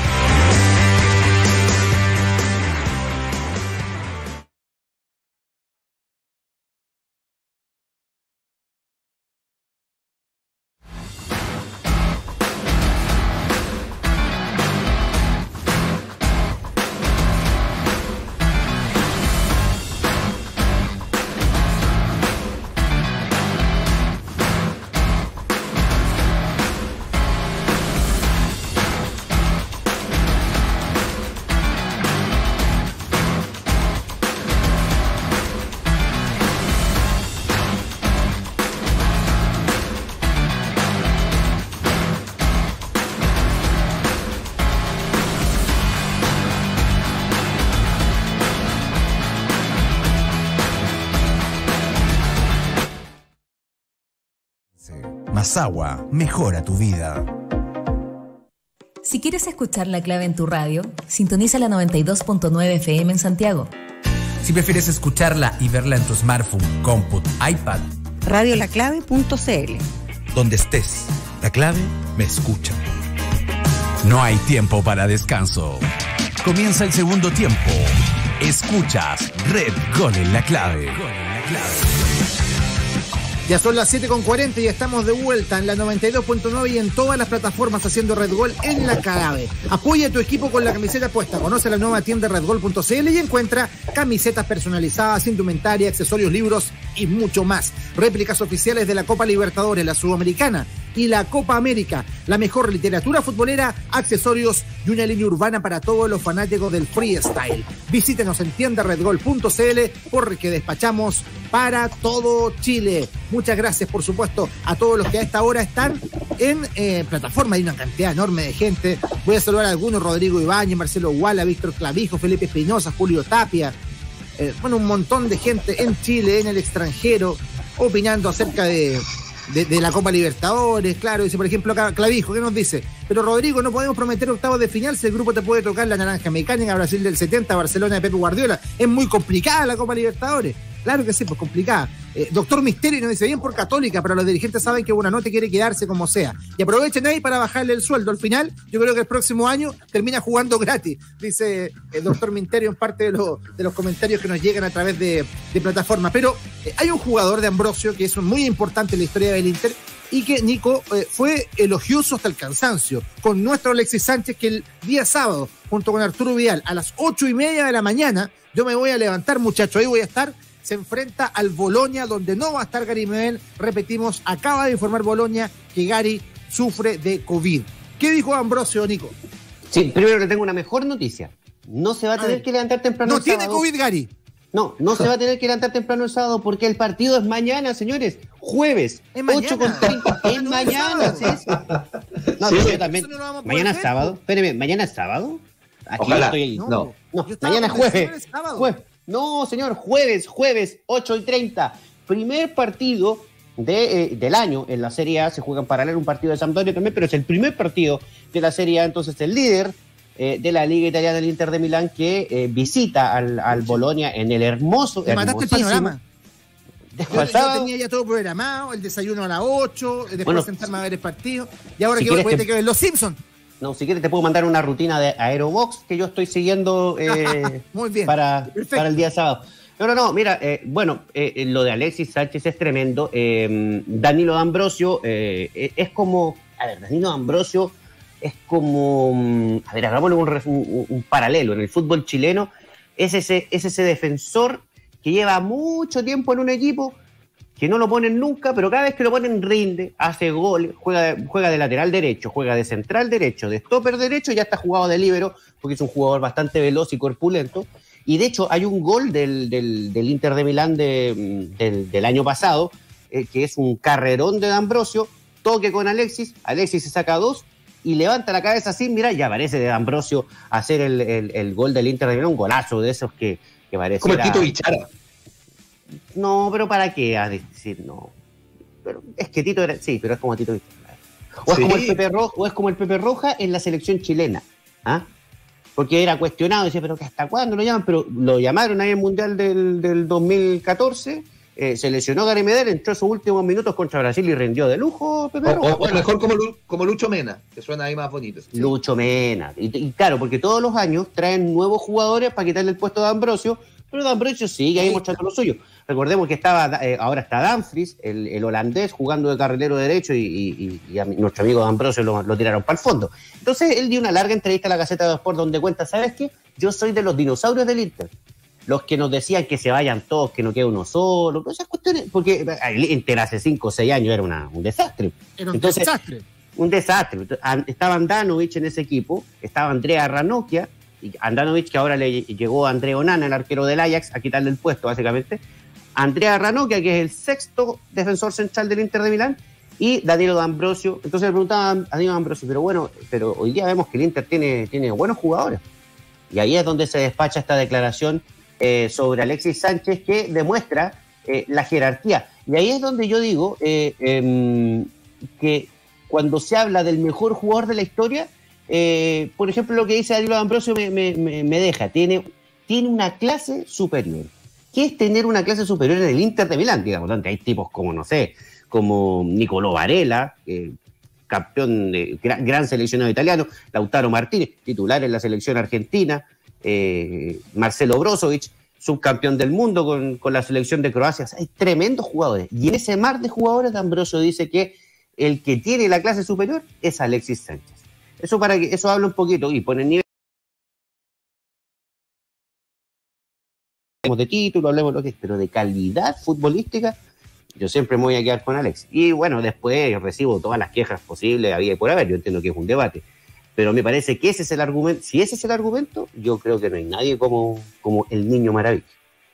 Mazahua mejora tu vida. Si quieres escuchar La Clave en tu radio, sintoniza la 92.9 FM en Santiago. Si prefieres escucharla y verla en tu smartphone, cómputo, iPad, radiolaclave.cl. donde estés, La Clave me escucha. No hay tiempo para descanso. Comienza el segundo tiempo. Escuchas Red Gol en la Clave. Ya son las 7:40 y estamos de vuelta en la 92.9 y en todas las plataformas haciendo Red Gol en la Clave. Apoya a tu equipo con la camiseta puesta. Conoce la nueva tienda redgol.cl y encuentra camisetas personalizadas, indumentaria, accesorios, libros y mucho más. Réplicas oficiales de la Copa Libertadores, la Sudamericana y la Copa América. La mejor literatura futbolera, accesorios y una línea urbana para todos los fanáticos del freestyle. Visítenos en tiendaredgol.cl porque despachamos para todo Chile. Muchas gracias, por supuesto, a todos los que a esta hora están en plataforma. Hay una cantidad enorme de gente. Voy a saludar a algunos: Rodrigo Ibáñez, Marcelo Guala, Víctor Clavijo, Felipe Espinosa, Julio Tapia. Un montón de gente en Chile, en el extranjero, opinando acerca de la Copa Libertadores. Claro, dice por ejemplo acá Clavijo, ¿qué nos dice? Pero Rodrigo, no podemos prometer octavos de final si el grupo te puede tocar la naranja mecánica, Brasil del 70, Barcelona de Pep Guardiola. Es muy complicada la Copa Libertadores. Claro que sí, pues complicada. Doctor Misterio nos dice, bien por Católica, pero los dirigentes saben que Buenanote quiere quedarse como sea. Y aprovechen ahí para bajarle el sueldo. Al final, yo creo que el próximo año termina jugando gratis, dice el doctor Misterio en parte de los comentarios que nos llegan a través de plataforma. Pero hay un jugador de Ambrosio que es muy importante en la historia del Inter y que, Nico, fue elogioso hasta el cansancio con nuestro Alexis Sánchez, que el día sábado, junto con Arturo Vidal, a las 8:30 de la mañana, yo me voy a levantar, muchachos, ahí voy a estar. Se enfrenta al Boloña, donde no va a estar Gary Medel. Repetimos, acaba de informar Boloña que Gary sufre de COVID. ¿Qué dijo Ambrosio, Nico? Sí, primero le tengo una mejor noticia. No se va a tener que levantar temprano el sábado. No tiene COVID, Gary. No se va a tener que levantar temprano el sábado porque el partido es mañana, señores. Jueves, 8:30. Es mañana, sí. No, sí, yo también. No mañana es sábado. Espéreme, ¿mañana es sábado? Aquí ojalá. Estoy ahí. No, mañana es jueves. No, señor, jueves, 8:30. Primer partido del año en la Serie A. Se juega en paralelo un partido de Sampdoria también, pero es el primer partido de la Serie A. Entonces, el líder de la Liga Italiana, del Inter de Milán, que visita al Bolonia en el hermoso. Te mataste el panorama. Yo tenía ya todo programado, el desayuno a las 8, después sentarme a ver el partido. Y ahora si que voy a ver Los Simpsons. No, si quieres te puedo mandar una rutina de Aerobox que yo estoy siguiendo muy bien, para el día sábado. No, mira, lo de Alexis Sánchez es tremendo. Danilo D'Ambrosio es como... A ver, Danilo D'Ambrosio es como... A ver, hagámosle un paralelo. En el fútbol chileno es ese defensor que lleva mucho tiempo en un equipo, que no lo ponen nunca, pero cada vez que lo ponen rinde, hace goles, juega de lateral derecho, juega de central derecho, de stopper derecho, y ya está jugado de líbero, porque es un jugador bastante veloz y corpulento. Y de hecho hay un gol del Inter de Milán del año pasado, que es un carrerón de D'Ambrosio, toque con Alexis se saca 2 y levanta la cabeza así, mira, y aparece de D'Ambrosio a hacer el gol del Inter de Milán, un golazo de esos que parece... Como el Tito Bichara. No, pero ¿para qué? A decir, no. Pero es que Tito era... Sí, pero es como Tito Bichara. O es como el Pepe Roja en la selección chilena. ¿Ah? Porque era cuestionado, decía, pero ¿hasta cuándo lo llaman? Pero lo llamaron ahí en el Mundial del 2014, se lesionó Gary Medel, entró sus últimos minutos contra Brasil y rindió de lujo Pepe Roja. O mejor como Lucho Mena, que suena ahí más bonito. Sí. Lucho Mena. Y claro, porque todos los años traen nuevos jugadores para quitarle el puesto a D'Ambrosio, pero D'Ambrosio sigue ahí mostrando lo suyo. Recordemos que ahora está Dumfries, el holandés, jugando de carrilero derecho y a nuestro amigo D'Ambrosio lo tiraron para el fondo. Entonces él dio una larga entrevista a la Gaceta de Sport donde cuenta, ¿sabes qué? Yo soy de los dinosaurios del Inter. Los que nos decían que se vayan todos, que no quede uno solo, esas cuestiones, porque el Inter hace 5 o 6 años era un desastre. Un desastre. Estaba Andanovic en ese equipo, estaba Andrea Ranocchia, y Andanovic, que ahora le llegó a André Onana, el arquero del Ajax, a quitarle el puesto, básicamente. Andrea Ranocchia, que es el 6º defensor central del Inter de Milán, y Danilo D'Ambrosio. Entonces le preguntaban a Danilo D'Ambrosio, pero hoy día vemos que el Inter tiene buenos jugadores. Y ahí es donde se despacha esta declaración sobre Alexis Sánchez, que demuestra la jerarquía. Y ahí es donde yo digo que cuando se habla del mejor jugador de la historia, por ejemplo, lo que dice Danilo D'Ambrosio me deja. Tiene una clase superior. ¿Qué es tener una clase superior en el Inter de Milán? Digamos, donde hay tipos como, no sé, como Nicolò Varela, campeón de gran seleccionado italiano, Lautaro Martínez, titular en la selección argentina, Marcelo Brozovic, subcampeón del mundo con la selección de Croacia. Hay tremendos jugadores. Y en ese mar de jugadores, D'Ambrosio dice que el que tiene la clase superior es Alexis Sánchez. Eso habla un poquito y pone el nivel de título, hablemos de lo que es, pero de calidad futbolística, yo siempre me voy a quedar con Alex. Y bueno, después recibo todas las quejas posibles, había y por haber, yo entiendo que es un debate, pero me parece que ese es el argumento. Si ese es el argumento, yo creo que no hay nadie como el Niño Maravilla.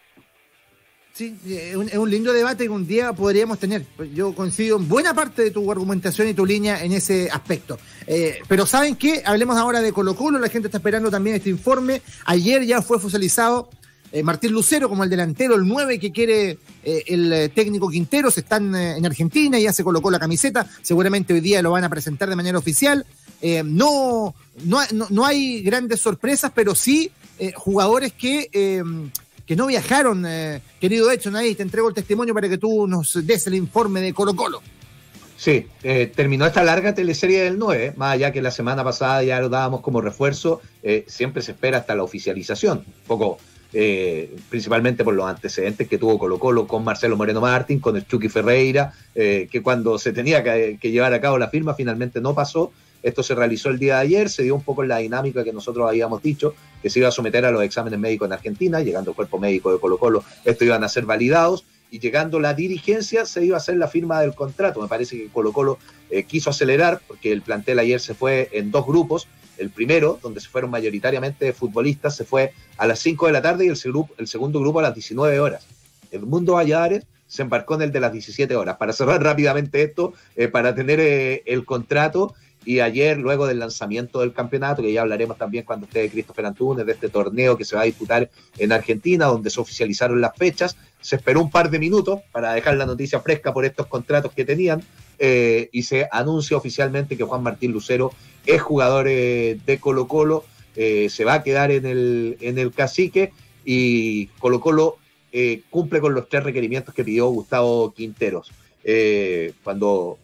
Sí, es un lindo debate que un día podríamos tener. Yo coincido en buena parte de tu argumentación y tu línea en ese aspecto. Pero ¿saben qué? Hablemos ahora de Colo-Colo. La gente está esperando también este informe. Ayer ya fue oficializado Martín Lucero como el delantero, el 9 que quiere el técnico Quinteros. Están en Argentina, ya se colocó la camiseta. Seguramente hoy día lo van a presentar de manera oficial. No hay grandes sorpresas, pero sí jugadores que no viajaron, querido Edson, ahí te entrego el testimonio para que tú nos des el informe de Colo-Colo. Sí, terminó esta larga teleserie del 9, más allá que la semana pasada ya lo dábamos como refuerzo, siempre se espera hasta la oficialización, un poco principalmente por los antecedentes que tuvo Colo-Colo con Marcelo Moreno Martín, con el Chucky Ferreira, que cuando se tenía que llevar a cabo la firma finalmente no pasó. Esto se realizó el día de ayer, se dio un poco en la dinámica que nosotros habíamos dicho, que se iba a someter a los exámenes médicos en Argentina, llegando el cuerpo médico de Colo-Colo, estos iban a ser validados, y llegando la dirigencia se iba a hacer la firma del contrato. Me parece que Colo-Colo quiso acelerar, porque el plantel ayer se fue en dos grupos. El primero, donde se fueron mayoritariamente futbolistas, se fue a las 5 de la tarde y el segundo grupo a las 19 horas. El Mundo Valladares se embarcó en el de las 17 horas. Para cerrar rápidamente esto, para tener el contrato. Y ayer, luego del lanzamiento del campeonato, que ya hablaremos también cuando esté Christopher Antunes, de este torneo que se va a disputar en Argentina, donde se oficializaron las fechas, se esperó un par de minutos para dejar la noticia fresca por estos contratos que tenían, y se anuncia oficialmente que Juan Martín Lucero es jugador de Colo-Colo, se va a quedar en el Cacique, y Colo-Colo cumple con los 3 requerimientos que pidió Gustavo Quinteros. Cuando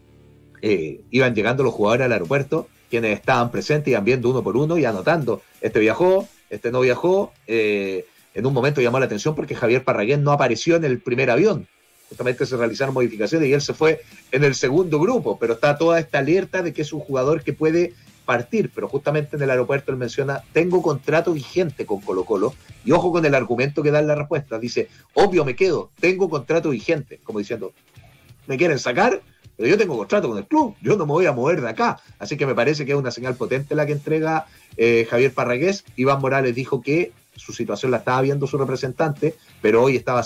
iban llegando los jugadores al aeropuerto, quienes estaban presentes iban viendo uno por uno y anotando, este viajó, este no viajó. En un momento llamó la atención porque Javier Parragués no apareció en el primer avión, justamente se realizaron modificaciones y él se fue en el segundo grupo, pero está toda esta alerta de que es un jugador que puede partir, pero justamente en el aeropuerto él menciona: tengo contrato vigente con Colo-Colo, y ojo con el argumento que da en la respuesta, dice: obvio me quedo, tengo contrato vigente, como diciendo, ¿me quieren sacar? Pero yo tengo contrato con el club, yo no me voy a mover de acá. Así que me parece que es una señal potente la que entrega Javier Parragués. Iván Morales dijo que su situación la estaba viendo su representante, pero hoy estaba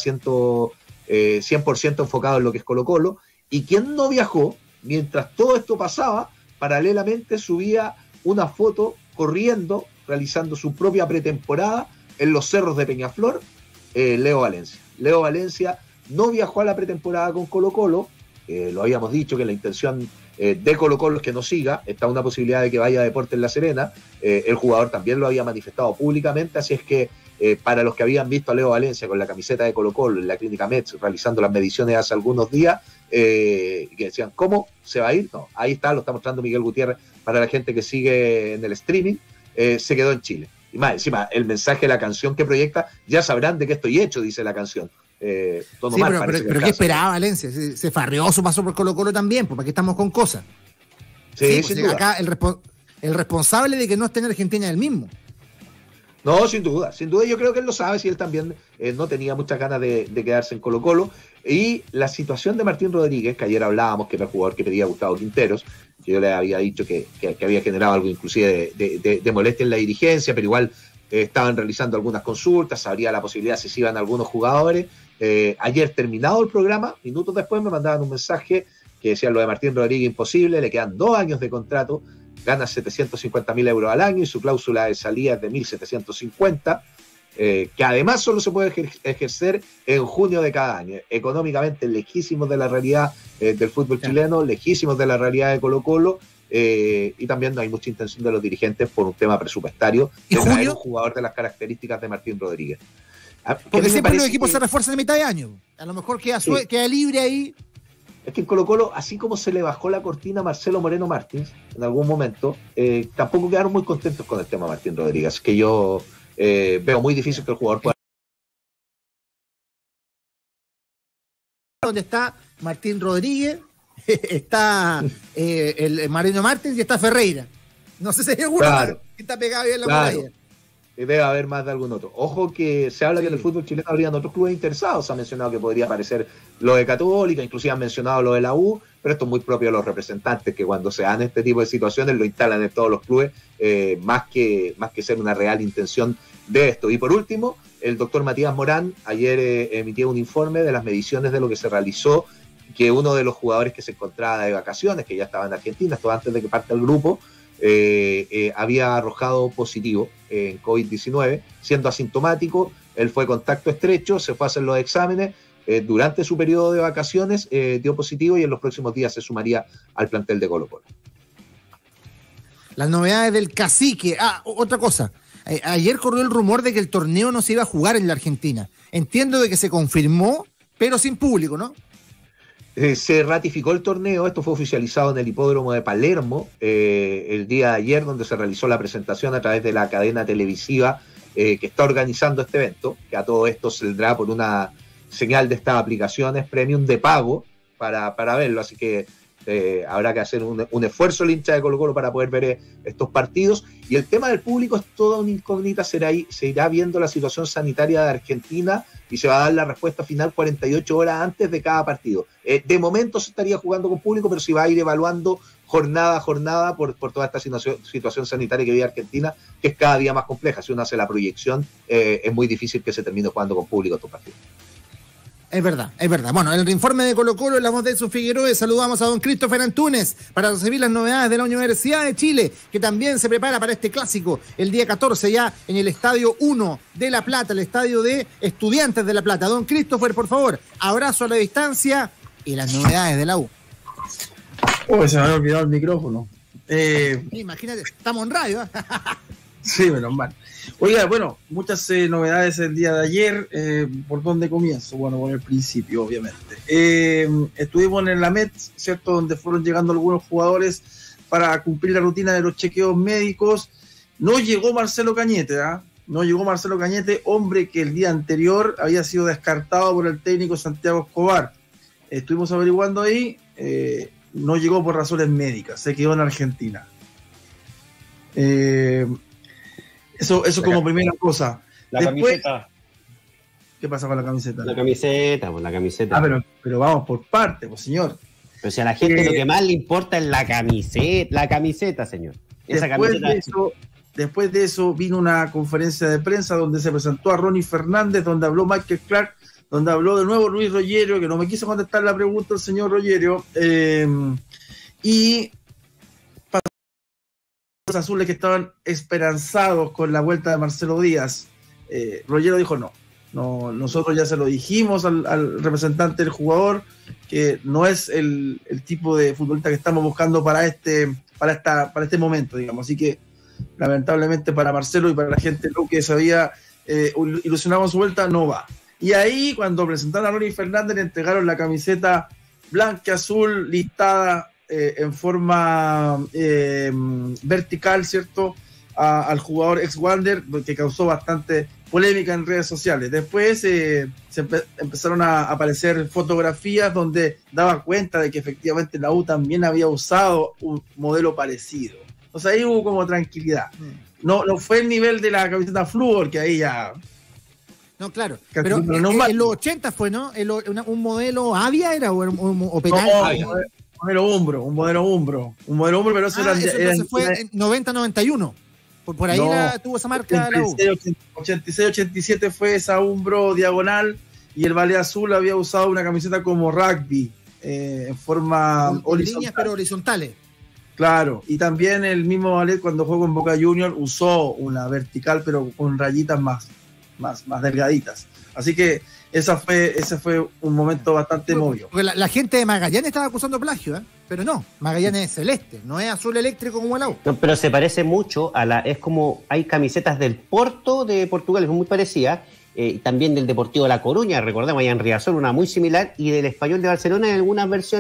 100% enfocado en lo que es Colo-Colo. Y quien no viajó, mientras todo esto pasaba, paralelamente subía una foto corriendo, realizando su propia pretemporada en los cerros de Peñaflor, Leo Valencia. Leo Valencia no viajó a la pretemporada con Colo-Colo. Lo habíamos dicho que la intención de Colo-Colo es que no siga, está una posibilidad de que vaya a Deportes La Serena, el jugador también lo había manifestado públicamente, así es que para los que habían visto a Leo Valencia con la camiseta de Colo-Colo en la clínica Metz realizando las mediciones hace algunos días, que decían, ¿cómo se va a ir? No, ahí está, lo está mostrando Miguel Gutiérrez para la gente que sigue en el streaming, se quedó en Chile. Y más encima, el mensaje de la canción que proyecta, ya sabrán de qué estoy hecho, dice la canción. Sí, pero ¿qué esperaba Valencia? Se farreó su paso por Colo-Colo también, porque aquí estamos con cosas. Sí, sin duda. Acá el responsable de que no esté en Argentina es el mismo. No, sin duda, yo creo que él lo sabe, si él también no tenía muchas ganas de quedarse en Colo-Colo. Y la situación de Martín Rodríguez, que ayer hablábamos, que era el jugador que pedía Gustavo Quinteros, que yo le había dicho que había generado algo inclusive de molestia en la dirigencia, pero igual estaban realizando algunas consultas, habría la posibilidad si se iban algunos jugadores. Ayer, terminado el programa, minutos después me mandaban un mensaje que decía: lo de Martín Rodríguez imposible, le quedan 2 años de contrato, gana 750.000 euros al año y su cláusula de salida es de 1.750, que además solo se puede ejercer en junio de cada año. Económicamente lejísimos de la realidad del fútbol chileno, lejísimos de la realidad de Colo-Colo, y también no hay mucha intención de los dirigentes por un tema presupuestario de traer un jugador de las características de Martín Rodríguez. Porque siempre los equipos se refuerzan a mitad de año. A lo mejor queda libre ahí. Es que en Colo-Colo, así como se le bajó la cortina a Marcelo Moreno Martins en algún momento, tampoco quedaron muy contentos con el tema Martín Rodríguez. Que yo veo muy difícil que el jugador pueda. Donde está Martín Rodríguez, está el Mariano Martins y está Ferreira. No sé si hay alguno que está pegado ahí en la muralla. Debe haber más de algún otro. Ojo que se habla que en el fútbol chileno habrían otros clubes interesados. Se ha mencionado que podría aparecer lo de Católica, inclusive han mencionado lo de la U, pero esto es muy propio de los representantes, que cuando se dan este tipo de situaciones lo instalan en todos los clubes, más que ser una real intención de esto. Y por último, el doctor Matías Morán ayer emitía un informe de las mediciones de lo que se realizó, que uno de los jugadores que se encontraba de vacaciones, que ya estaba en Argentina, esto antes de que parte el grupo, había arrojado positivo en COVID-19, siendo asintomático. Él fue contacto estrecho, se fue a hacer los exámenes, durante su periodo de vacaciones dio positivo y en los próximos días se sumaría al plantel de Colo-Colo. Las novedades del Cacique. Otra cosa, ayer corrió el rumor de que el torneo no se iba a jugar en la Argentina. Entiendo de que se confirmó, pero sin público, ¿no? Se ratificó el torneo, esto fue oficializado en el hipódromo de Palermo el día de ayer, donde se realizó la presentación a través de la cadena televisiva que está organizando este evento, que a todo esto saldrá por una señal de estas aplicaciones premium de pago para verlo, así que habrá que hacer un esfuerzo el hincha de Colo-Colo para poder ver estos partidos. Y el tema del público es toda una incógnita, se irá viendo la situación sanitaria de Argentina y se va a dar la respuesta final 48 horas antes de cada partido. De momento se estaría jugando con público, pero se va a ir evaluando jornada a jornada por toda esta situación sanitaria que vive Argentina, que es cada día más compleja. Si uno hace la proyección, es muy difícil que se termine jugando con público estos partidos. Es verdad, es verdad. Bueno, en el informe de Colo-Colo, en la voz de Edson Figueroa, saludamos a don Christopher Antunes para recibir las novedades de la Universidad de Chile, que también se prepara para este clásico el día 14 ya en el Estadio 1 de La Plata, el estadio de Estudiantes de La Plata. Don Christopher, por favor, abrazo a la distancia y las novedades de la U. Se me había olvidado el micrófono. Imagínate, estamos en radio. Sí, menos mal. Oiga, bueno, muchas novedades el día de ayer. ¿Por dónde comienzo? Bueno, por el principio, obviamente. Estuvimos en la Met, ¿cierto? Donde fueron llegando algunos jugadores para cumplir la rutina de los chequeos médicos. No llegó Marcelo Cañete, No llegó Marcelo Cañete, hombre que el día anterior había sido descartado por el técnico Santiago Escobar. Estuvimos averiguando ahí, no llegó por razones médicas, se quedó en Argentina. Eso como primera cosa. Después, camiseta. ¿Qué pasa con la camiseta? La camiseta. Pero vamos por parte, pues señor. Pero si a la gente lo que más le importa es la camiseta, señor. Después de eso vino una conferencia de prensa donde se presentó a Ronnie Fernández, donde habló Michael Clark, donde habló de nuevo Luis Rogerio, que no me quiso contestar la pregunta el señor Rogerio, y los azules que estaban esperanzados con la vuelta de Marcelo Díaz. Rogerio dijo no, nosotros ya se lo dijimos al representante del jugador, que no es el tipo de futbolista que estamos buscando para este momento, digamos. Así que lamentablemente para Marcelo y para la gente lo que se había ilusionado en su vuelta no va. Y ahí cuando presentaron a Ronnie Fernández le entregaron la camiseta blanca azul listada en forma vertical, ¿cierto? Al jugador ex-Wander, que causó bastante polémica en redes sociales. Después empezaron a aparecer fotografías donde daba cuenta de que efectivamente la U también había usado un modelo parecido. O sea, ahí hubo como tranquilidad. No fue el nivel de la camiseta Flúor, que ahí ya... No, claro. Pero en los 80 fue, ¿no? ¿Un modelo Avia era o penal? Un modelo Umbro, pero eso era fue en 90-91. Por ahí tuvo esa marca 86-87 fue esa Umbro diagonal, y el Ballet Azul había usado una camiseta como rugby en forma horizontal. Líneas pero horizontales. Claro, y también el mismo Ballet cuando jugó en Boca Juniors usó una vertical pero con rayitas más delgaditas. Así que ese fue un momento bastante movido. Porque la gente de Magallanes estaba acusando plagio, pero no, Magallanes es celeste, no es azul eléctrico como el agua. No, pero se parece mucho es como hay camisetas del Porto de Portugal, es muy parecida, también del Deportivo de La Coruña, recordemos, allá en Riazor, una muy similar, y del Español de Barcelona en algunas versiones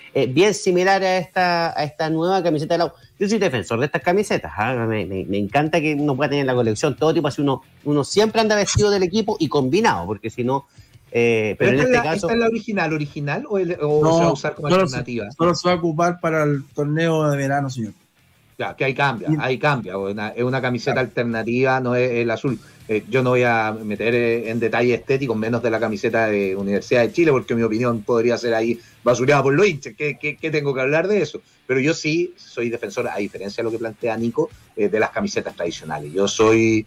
bien similar a esta nueva camiseta de la U. Yo soy defensor de estas camisetas, me encanta que uno pueda tener en la colección todo tipo, así uno siempre anda vestido del equipo y combinado, porque si no... pero en este caso... ¿Esta es la original o no, se va a usar como alternativa? Solo se va a ocupar para el torneo de verano, señor. Ya, que ahí cambia. Es una camiseta alternativa, no es el azul. Yo no voy a meter en detalle estéticos, menos de la camiseta de Universidad de Chile, porque mi opinión podría ser ahí basureada por los hinchas. ¿Qué tengo que hablar de eso? Pero yo sí soy defensor, a diferencia de lo que plantea Nico, de las camisetas tradicionales. Yo soy...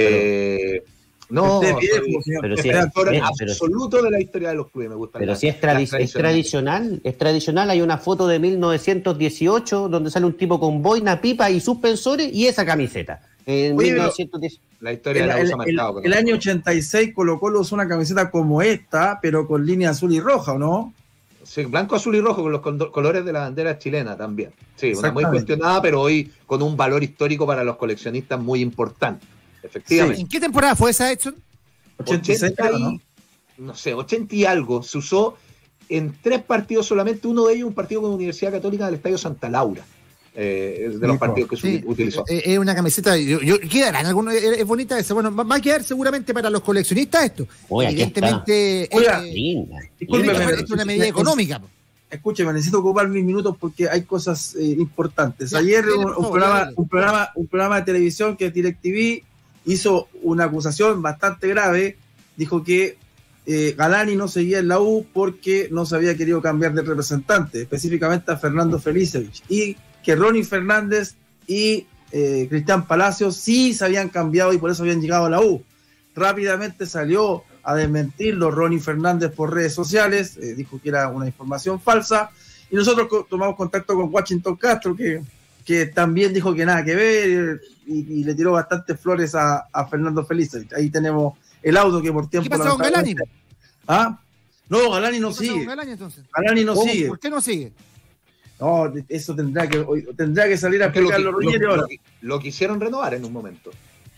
absoluto de la historia de los clubes, me gusta. Pero si es tradicional, hay una foto de 1918 donde sale un tipo con boina, pipa y suspensores y esa camiseta. En 1910. La historia la usa marcado. El año 86 Colo-Colo usó una camiseta como esta, pero con línea azul y roja, ¿o no? Sí, blanco, azul y rojo con los colores de la bandera chilena también. Sí, una muy cuestionada, pero hoy con un valor histórico para los coleccionistas muy importante. Efectivamente. Sí. ¿En qué temporada fue esa, Edson? 86, ¿no? No sé, 80 y algo. Se usó en 3 partidos solamente, uno de ellos un partido con la Universidad Católica del Estadio Santa Laura. De los partidos que se utilizó. Es una camiseta, quedará en algunos, es bonita esa. Bueno, va a quedar seguramente para los coleccionistas esto. Oye, evidentemente, es una medida económica. Escúcheme, necesito ocupar mis minutos porque hay cosas importantes. Ayer un programa de televisión que es DirecTV hizo una acusación bastante grave. Dijo que Galani no seguía en la U porque no se había querido cambiar de representante, específicamente a Fernando Felicevich, y que Ronnie Fernández y Cristian Palacios sí se habían cambiado y por eso habían llegado a la U. Rápidamente salió a desmentirlo Ronnie Fernández por redes sociales, dijo que era una información falsa, y nosotros tomamos contacto con Washington Castro, que también dijo que nada que ver, y le tiró bastantes flores a Fernando Felicevich. Ahí tenemos el audio que por tiempo... ¿Qué pasa con Galani? ¿Ah? No, Galani no sigue. ¿Con Galani, entonces? Galani no sigue. ¿Por qué no sigue? No, eso tendrá que salir a explicarlo Ruggeri ahora. Lo quisieron renovar en un momento.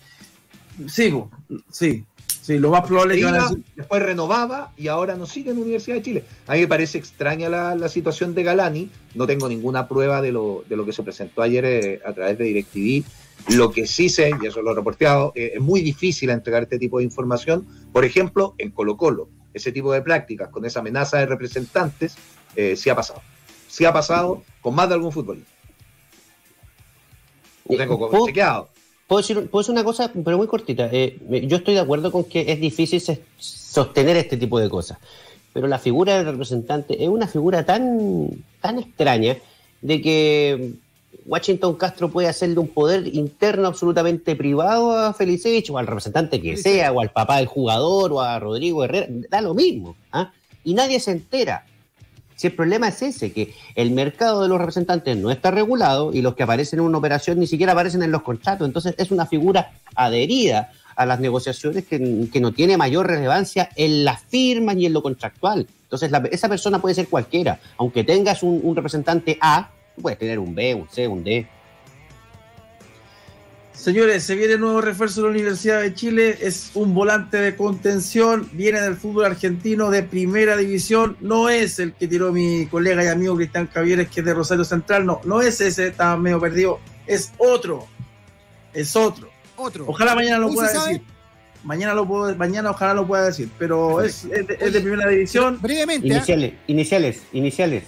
Sí, lo más probable es que van a decir. Después renovaba y ahora no sigue en la Universidad de Chile. A mí me parece extraña la situación de Galani. No tengo ninguna prueba de lo que se presentó ayer a través de DirecTV. Lo que sí sé, y eso lo he reporteado, es muy difícil entregar este tipo de información. Por ejemplo, en Colo-Colo, ese tipo de prácticas con esa amenaza de representantes, sí ha pasado. Sí ha pasado con más de algún futbolista. Lo tengo chequeado. ¿Puedo decir una cosa, pero muy cortita? Yo estoy de acuerdo con que es difícil sostener este tipo de cosas, pero la figura del representante es una figura tan extraña de que Washington Castro puede hacerle un poder interno absolutamente privado a Felicevich o al representante que sea, o al papá del jugador, o a Rodrigo Herrera, da lo mismo, y nadie se entera. Si el problema es ese, que el mercado de los representantes no está regulado y los que aparecen en una operación ni siquiera aparecen en los contratos, entonces es una figura adherida a las negociaciones que no tiene mayor relevancia en las firmas ni en lo contractual. Entonces esa persona puede ser cualquiera, aunque tengas un representante A, puedes tener un B, un C, un D. Señores, se viene el nuevo refuerzo de la Universidad de Chile, es un volante de contención, viene del fútbol argentino de primera división, no es el que tiró mi colega y amigo Cristian Cavieres, que es de Rosario Central, no es ese, estaba medio perdido, es otro. Ojalá mañana lo pueda decir. Mañana ojalá lo pueda decir, pero es de primera división. Brevemente. Iniciales.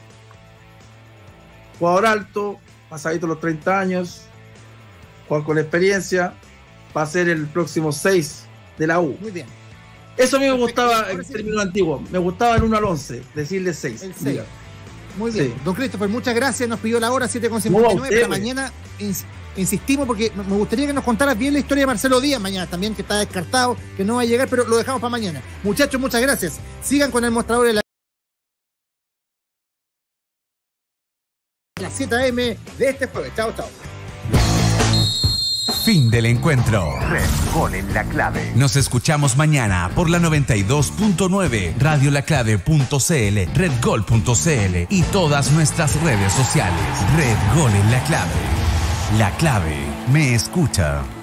Jugador alto, pasadito los 30 años, jugador con experiencia, va a ser el próximo 6 de la U. Muy bien. Eso a mí me gustaba en términos antiguos, me gustaba el 1 al 11, decirle 6. El 6. Muy bien. Sí. Don Christopher, muchas gracias, nos pidió la hora 7:59, pero mañana insistimos porque me gustaría que nos contaras bien la historia de Marcelo Díaz mañana también, que está descartado, que no va a llegar, pero lo dejamos para mañana. Muchachos, muchas gracias. Sigan con el mostrador de las 7 AM de este jueves. Chao. Fin del encuentro. Red Gol en la Clave. Nos escuchamos mañana por la 92.9, radiolaclave.cl, redgol.cl y todas nuestras redes sociales. Red Gol en la Clave. La Clave me escucha.